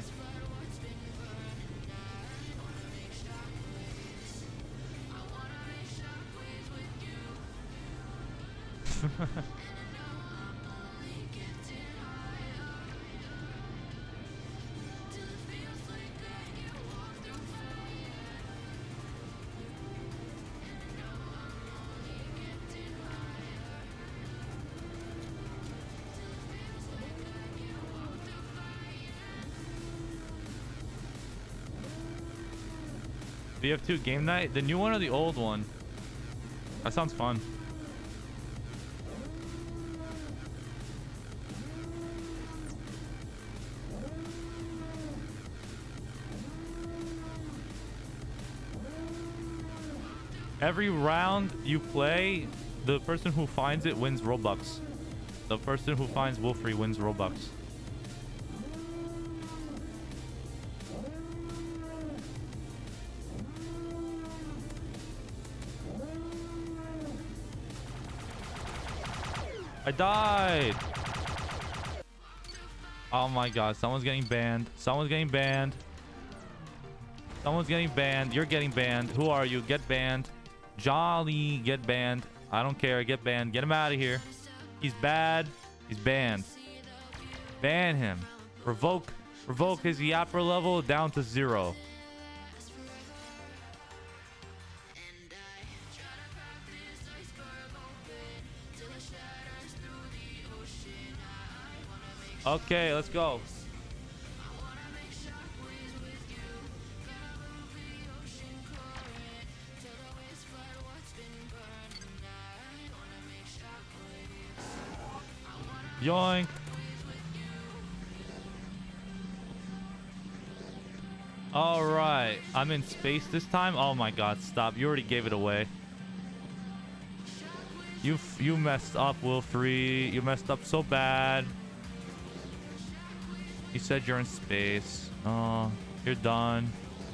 BF2 game night? The new one or the old one? That sounds fun. Every round you play, the person who finds it wins Robux. The person who finds Wolfrey wins Robux. I died. Oh my god, someone's getting banned. Someone's getting banned. Someone's getting banned. You're getting banned. Who are you? Get banned. Jolly, get banned. I don't care. Get banned. Get him out of here. He's bad. He's banned. Ban him. Revoke his yapper level down to 0. Okay, let's go. Yoink. All right, I'm in space this time. Oh my god, stop. You already gave it away. You messed up, Wilfrey. You messed up so bad. You said you're in space. Oh, you're done.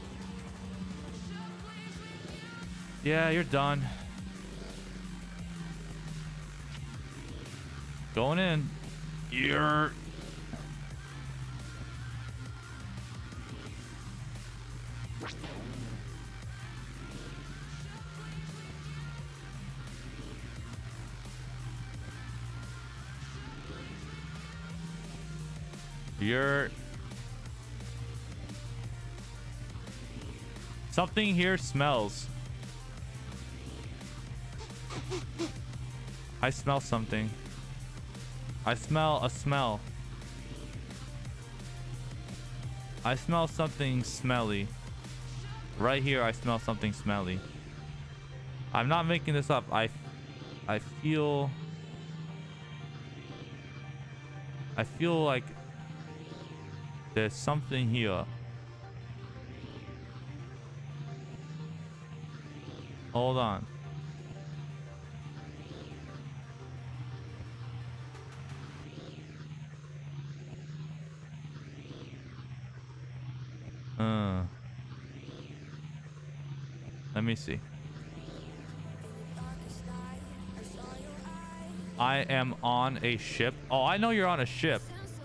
Yeah, you're done. Going in. You're... Something here smells. I smell something. I smell a smell. I smell something smelly. Right here, I smell something smelly. I'm not making this up. I feel like there's something here. Hold on. Let me see. I am on a ship. Oh, I know you're on a ship.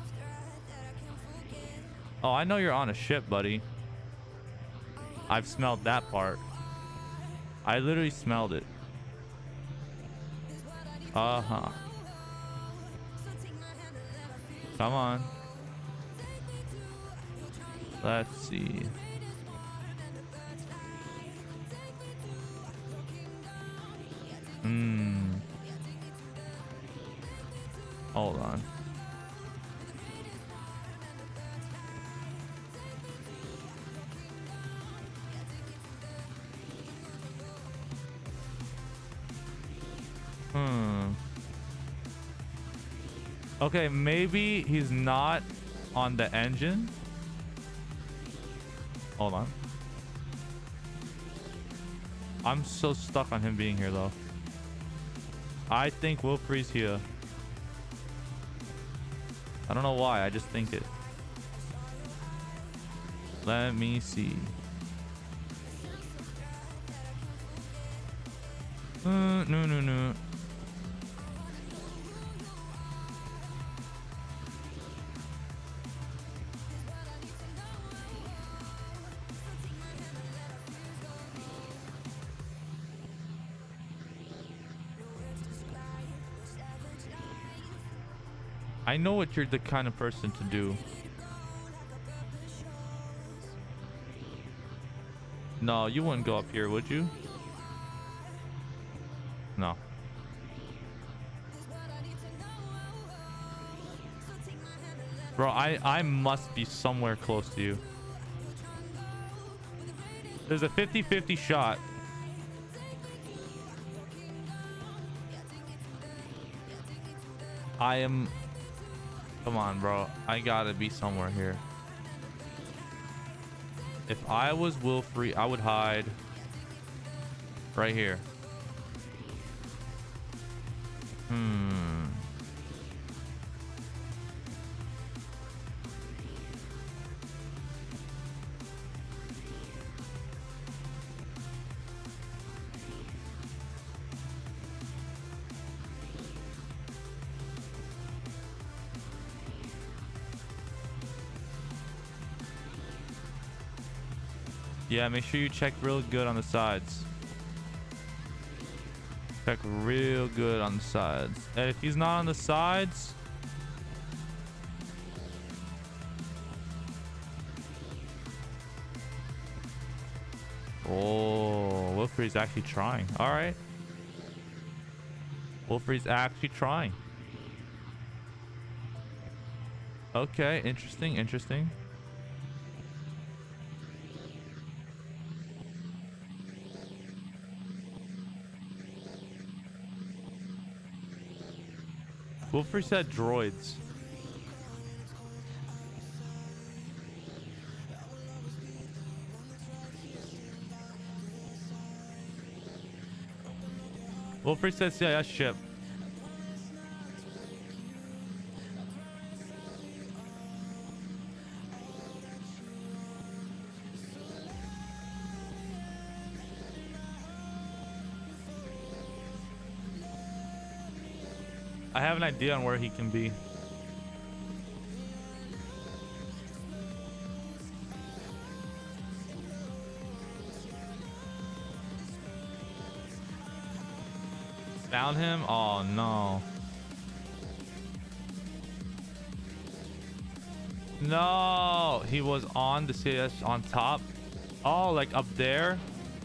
Oh, I know you're on a ship, buddy. I've smelled that part. I literally smelled it. Uh-huh. Come on. Let's see. Hold on. Okay, maybe he's not on the engine. Hold on. I'm so stuck on him being here, though. I think Wilfrey's here. I don't know why. I just think it. Let me see. No. I know what you're the kind of person to do. No, you wouldn't go up here, would you? No. Bro, I must be somewhere close to you. There's a 50-50 shot. I am... Come on, bro. I gotta be somewhere here. If I was Wilfrey, I would hide right here. Yeah, make sure you check real good on the sides. Check real good on the sides. And if he's not on the sides... Oh, Wilfrey's actually trying. All right. Wilfrey's actually trying. Okay, interesting, interesting. Wilfrey said droids. Wilfrey said CIS ship. I have an idea on where he can be. Found him? Oh no. No, he was on the CS on top. Oh, like up there.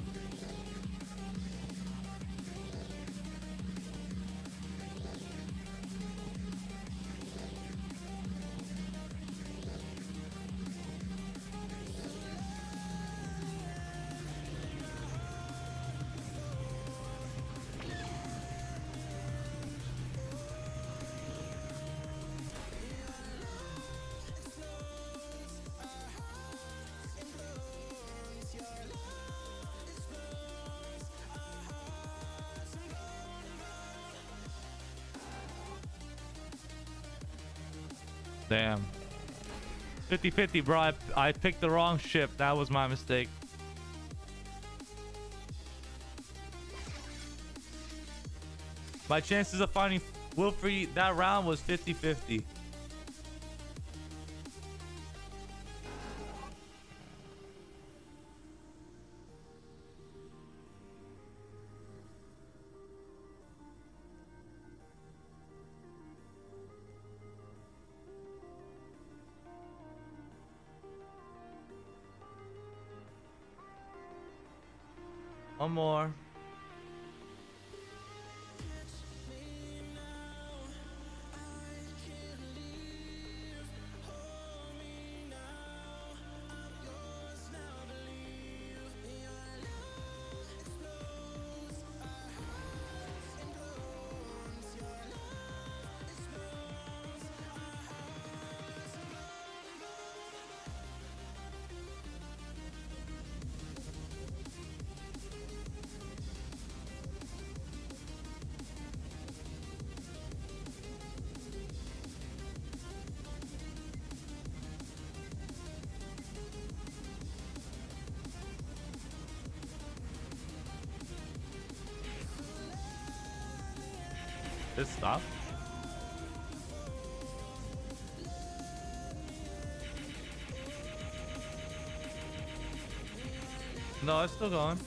Damn. 50-50, bro. I picked the wrong ship. That was my mistake. My chances of finding Wilfrey that round was 50-50. One more. This stop. No, it's still going.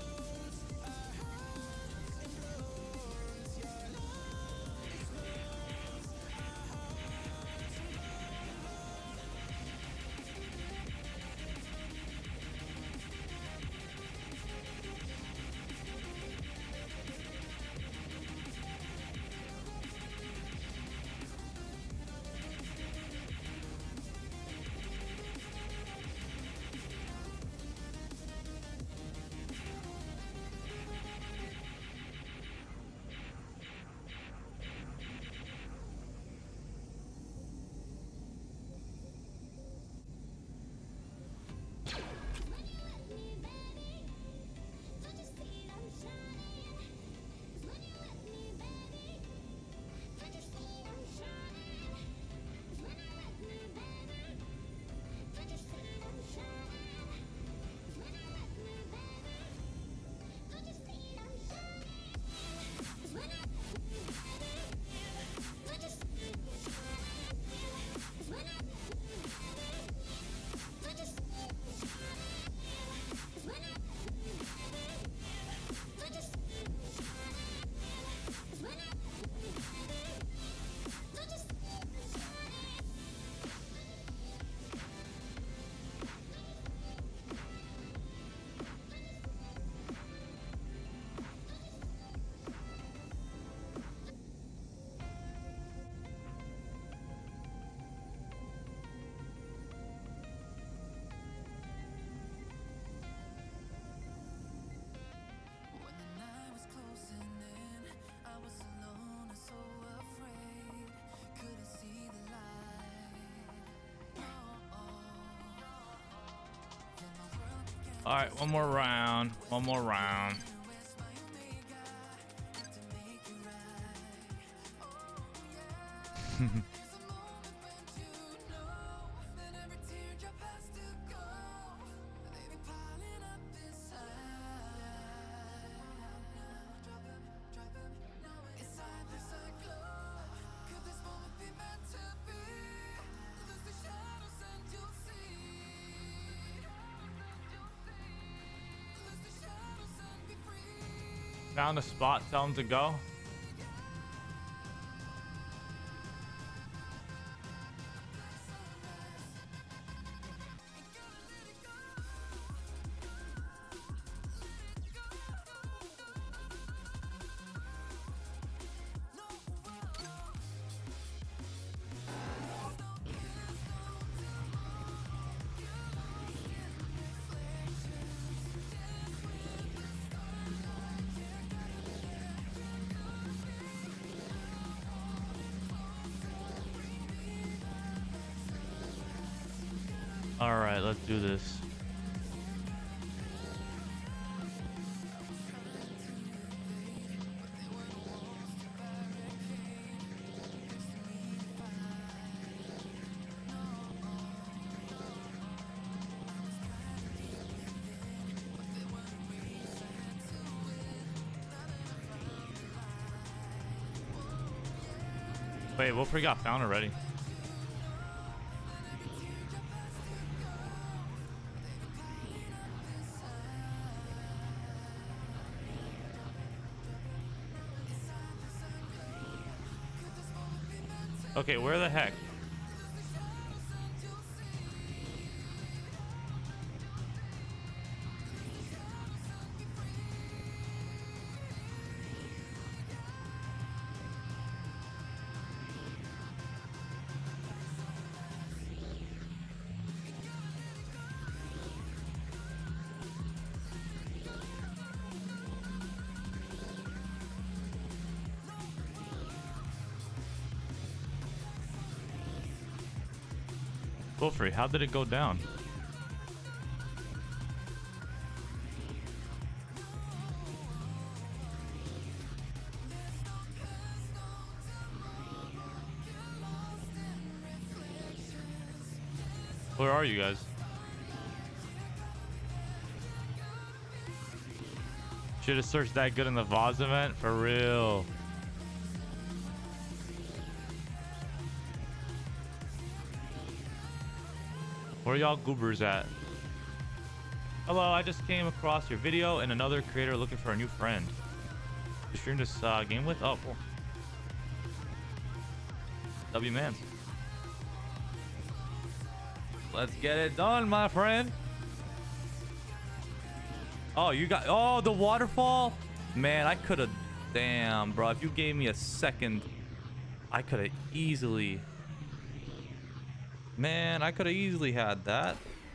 All right, one more round. One more round. Found a spot, tell him to go. right, let's do this. Wait, Wolfrey got found already. Okay, where the heck? Wolfrey, how did it go down? Where are you guys? Should have searched that good in the Vaz event, for real. Where are y'all goobers at? Hello, I just came across your video and another creator looking for a new friend. You stream this game with? Oh, cool. W man. Let's get it done, my friend. Oh, you got... Oh, the waterfall? Man, I could have... Damn, bro. If you gave me a second, I could have easily... Man, I could have easily had that.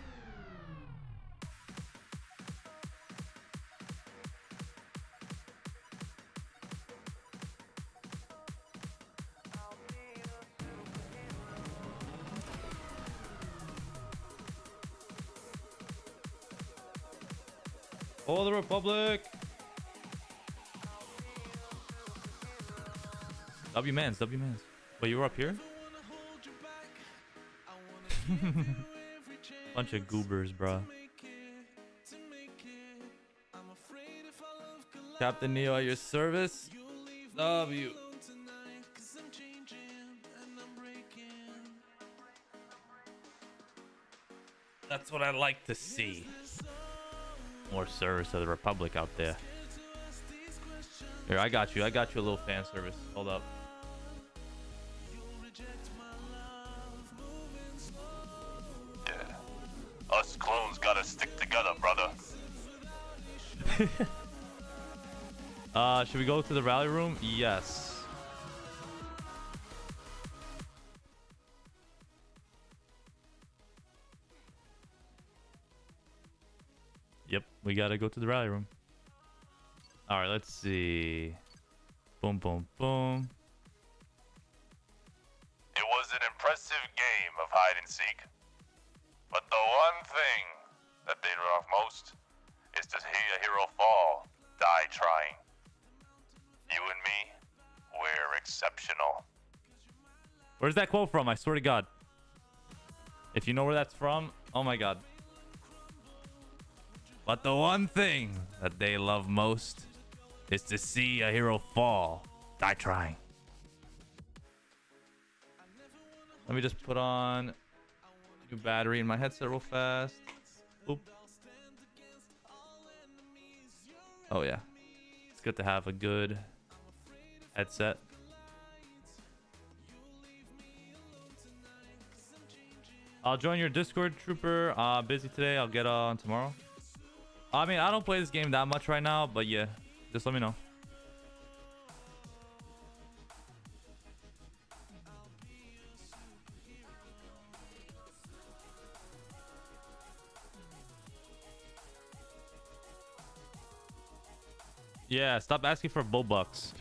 Oh, the Republic. W-mans, W-mans. Wait, you were up here? Bunch of goobers, bro. Captain Neo at your service. W. That's what I like to see. More service to the Republic out there. Here, I got you. I got you a little fan service. Hold up. Us clones gotta stick together, brother. Should we go to the rally room? Yes. Yep, we gotta go to the rally room. All right, let's see. Boom, boom, boom. It was an impressive game of hide and seek. But the one thing that they love most is to see a hero fall, die trying. You and me, we're exceptional. Where's that quote from? I swear to God. If you know where that's from, oh my God. But the one thing that they love most is to see a hero fall, die trying. Let me just put on new battery in my headset real fast. Oop. Oh yeah, it's good to have a good headset. I'll join your Discord, Trooper. Busy today. I'll get on tomorrow. I mean, I don't play this game that much right now, but yeah, just let me know. Yeah, stop asking for Robux.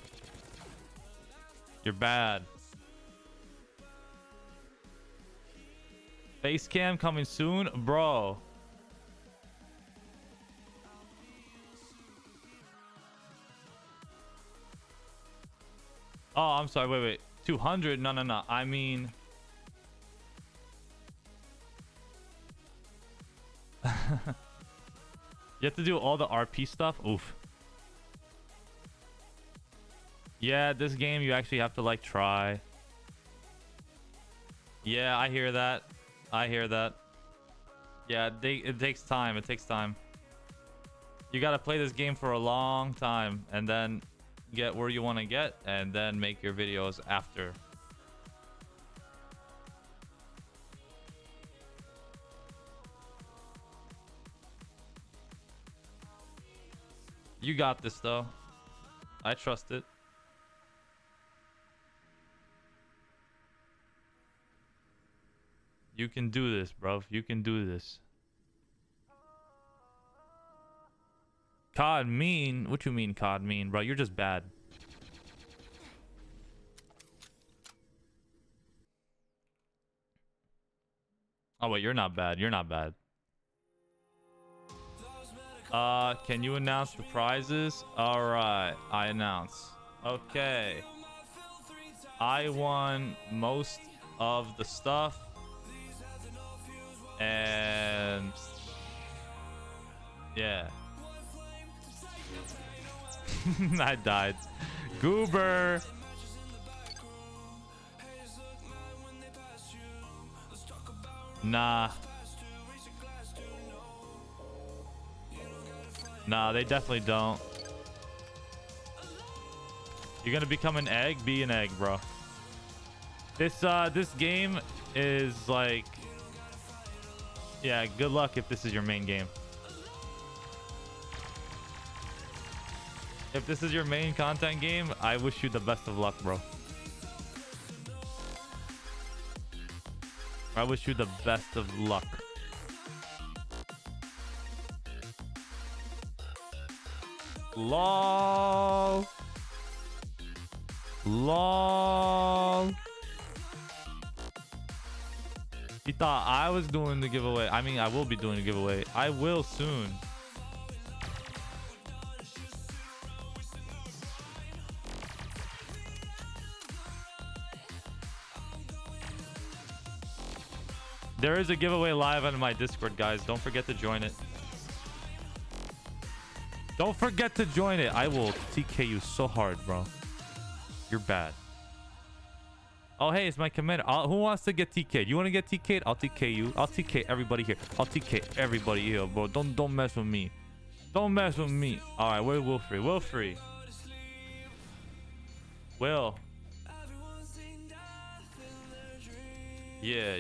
You're bad. Face cam coming soon, bro. Oh, I'm sorry. Wait. 200? No. I mean... you have to do all the RP stuff? Oof. Yeah, this game you actually have to like try. Yeah, I hear that. I hear that. Yeah, it takes time. It takes time. You gotta play this game for a long time and then get where you want to get and then make your videos after. You got this though. I trust it. You can do this, bro. You can do this. COD mean? What you mean COD mean, bro? You're just bad. Oh wait, you're not bad. You're not bad. Can you announce the prizes? All right, I announce. Okay. I won most of the stuff. And yeah. I died. Goober. Nah, they definitely don't. You're gonna become an egg? Be an egg, bro. This game is like, yeah, good luck if this is your main game. If this is your main content game, I wish you the best of luck, bro. I wish you the best of luck. LOL. LOL. He thought I was doing the giveaway. I mean, I will be doing a giveaway. I will soon. There is a giveaway live on my Discord, guys. Don't forget to join it. Don't forget to join it. I will TK you so hard, bro. You're bad. Oh, hey, it's my commander. Who wants to get TK'd? You want to get TK'd? I'll TK you. I'll TK everybody here. I'll TK everybody here, bro. Don't mess with me. Don't mess with me. All right, where's Wilfrey? Wilfrey. Will. Yeah.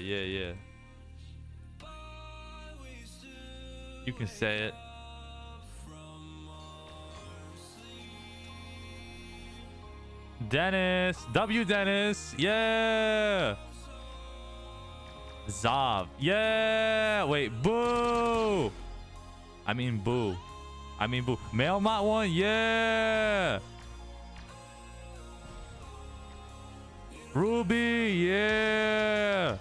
You can say it. Dennis. W Dennis. Yeah. Zav. Yeah. Wait. Boo. I mean boo. Mailmot one. Yeah. Ruby. Yeah.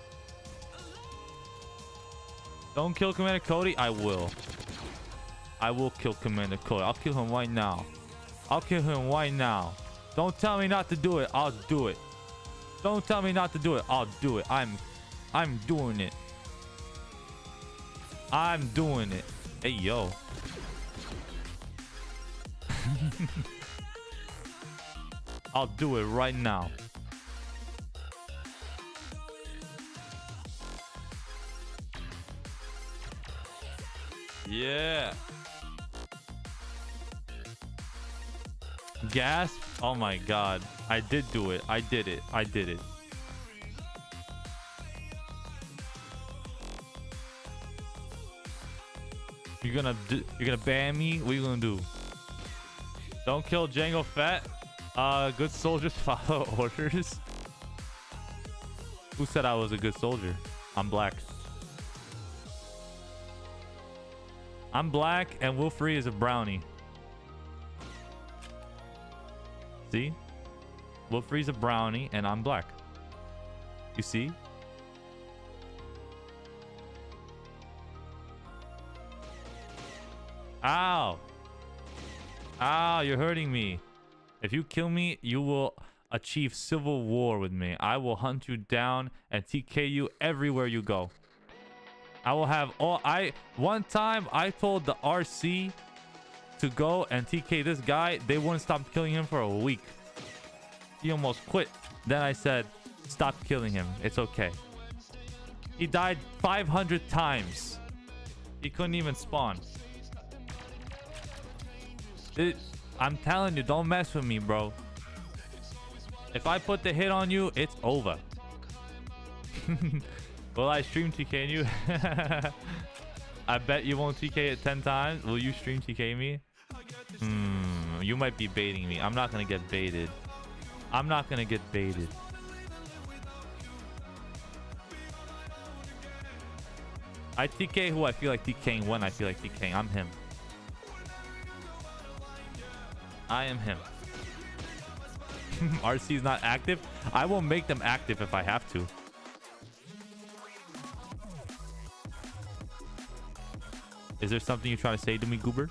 Don't kill Commander Cody. I will kill Commander Cody. I'll kill him right now. Don't tell me not to do it. I'll do it. Don't tell me not to do it. I'll do it. I'm doing it. I'm doing it. Hey, yo. I'll do it right now. Yeah. Gasp. Oh my god. I did do it. I did it. You're gonna ban me? What are you gonna do? Don't kill Django Fett. Good soldiers follow orders. Who said I was a good soldier? I'm black. I'm black and Wilfrey is a brownie. See? Wilfrey's a brownie and I'm black. You see? Ow. Ow, you're hurting me. If you kill me, you will achieve civil war with me. I will hunt you down and TK you everywhere you go. I will have all... One time, I told the RC to go and TK this guy. They wouldn't stop killing him for a week. He almost quit. Then I said, stop killing him. It's okay. He died 500 times. He couldn't even spawn. I'm telling you, don't mess with me, bro. If I put the hit on you, it's over. Will I stream TK you? I bet you won't TK it 10 times. Will you stream TK me? You might be baiting me. I'm not gonna get baited. I'm not gonna get baited. I TK who I feel like TKing when I feel like TKing. I'm him. I am him. RC is not active. I will make them active if I have to. Is there something you're trying to say to me, Goober?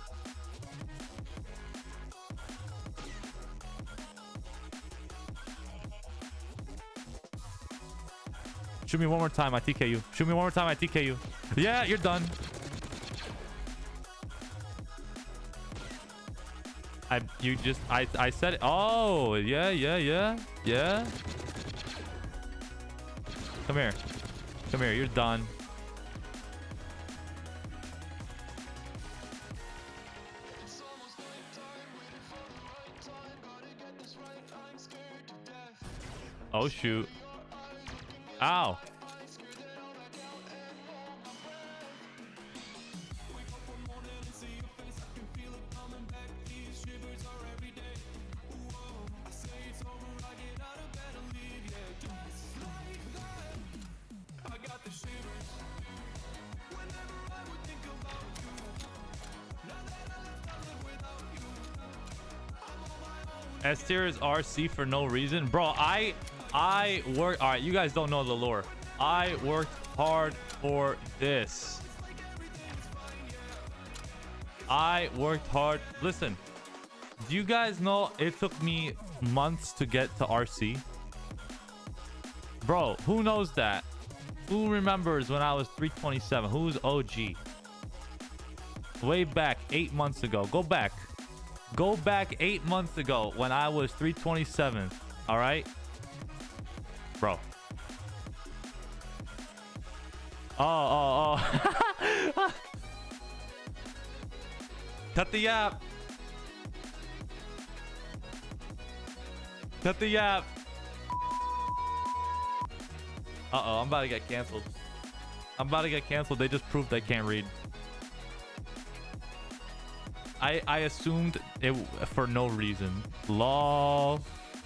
Shoot me one more time, I TK you. Shoot me one more time, I TK you. Yeah, you're done. I said it. Oh, yeah. Come here. Come here, you're done. Oh, shoot. Ow. S-tier is RC for no reason. Bro, I worked... All right, you guys don't know the lore. I worked hard for this. I worked hard. Listen, do you guys know it took me months to get to RC? Bro, who knows that? Who remembers when I was 327? Who's OG? Way back 8 months ago. Go back. Go back 8 months ago when I was 327. All right? Bro. Oh. Cut the yap. Cut the yap. Uh-oh, I'm about to get canceled. I'm about to get canceled. They just proved I can't read. I assumed it for no reason. Lol.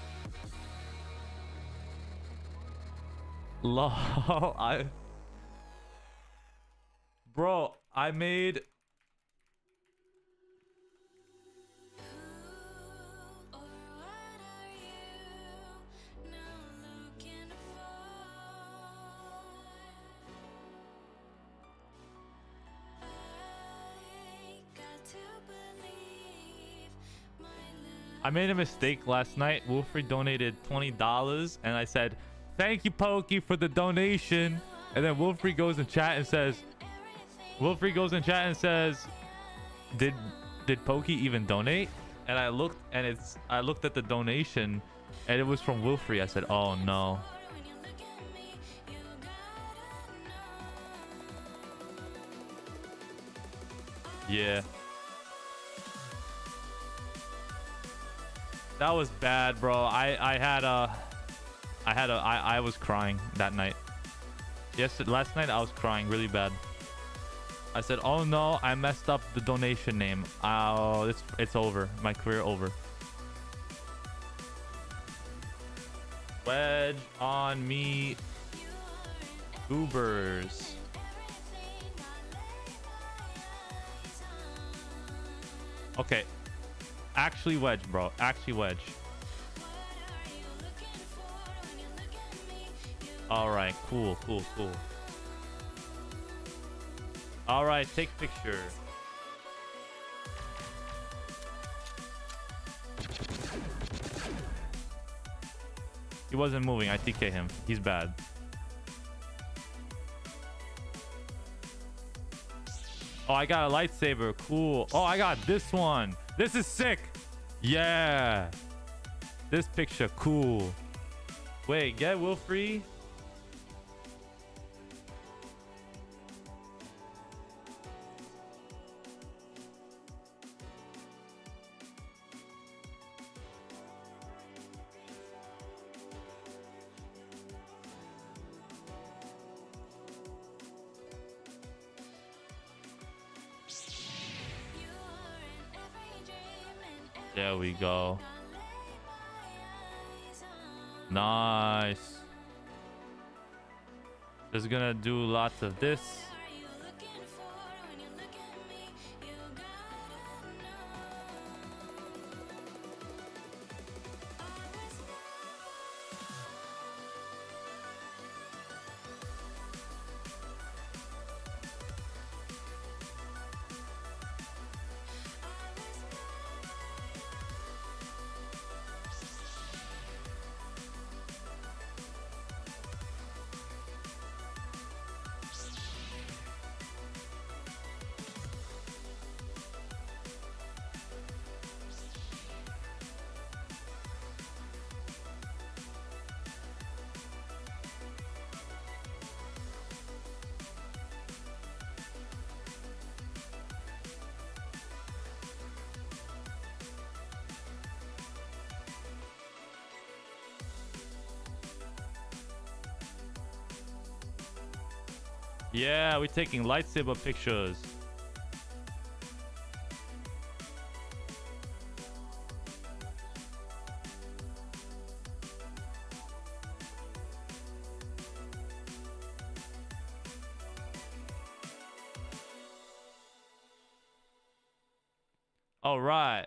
Bro, I made... I made a mistake last night. Wolfrey donated $20 and I said, thank you, Pokey, for the donation. And then Wolfrey goes in chat and says, did Pokey even donate? And I looked at the donation and it was from Wolfrey. I said, oh no. Yeah. That was bad, bro. I was crying that night. Last night I was crying really bad. I said, oh no, I messed up the donation name. Oh, it's over. My career over. Wedge on me, Ubers. Okay. Actually wedge, bro. Actually wedge. All right, cool. All right, take picture. He wasn't moving. I TK him. He's bad. Oh, I got a lightsaber. Cool. Oh, I got this one. This is sick. Yeah. This picture, cool. Wait, get Wilfrey. There we go. Nice. Just gonna do lots of this. Yeah, we're taking lightsaber pictures. All right.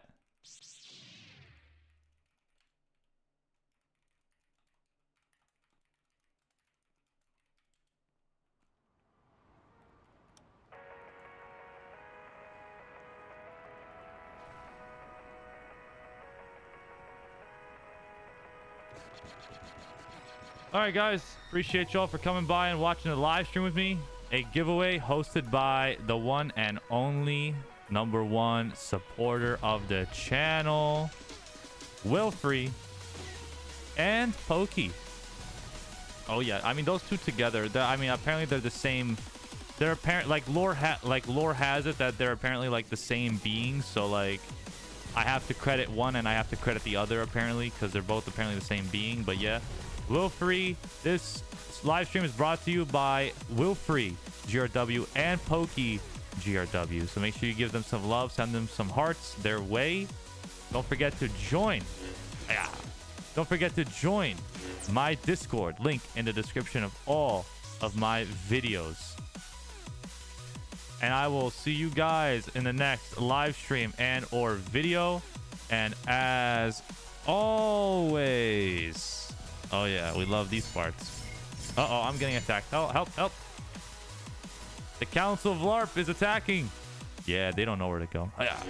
All right, guys. Appreciate y'all for coming by and watching the live stream with me. A giveaway hosted by the one and only #1 supporter of the channel, Wilfrey and Pokey. Oh yeah, I mean those two together. I mean apparently they're the same. They're apparent like lore has it that they're apparently like the same beings. So like I have to credit one and I have to credit the other apparently because they're both apparently the same being. But yeah. Wilfrey, this live stream is brought to you by Wilfrey GRW and Pokey GRW. So make sure you give them some love, send them some hearts their way. Don't forget to join. Yeah. Don't forget to join my Discord, link in the description of all of my videos. And I will see you guys in the next live stream and or video. And as always, oh yeah, we love these parts. Uh-oh, I'm getting attacked. Oh, help, help. The Council of LARP is attacking. Yeah, they don't know where to go. Oh, yeah.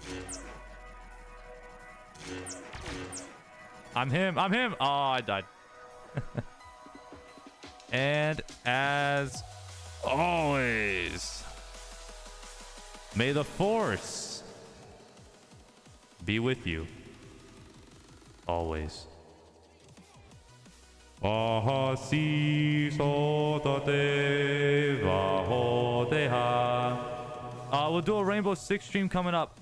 I'm him. I'm him. Oh, I died. And as always, may the Force be with you. Always. We'll do a Rainbow Six stream coming up.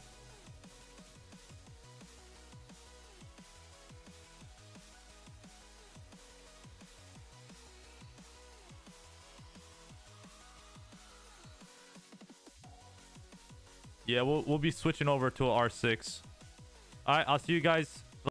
Yeah, we'll be switching over to a R6. All right, I'll see you guys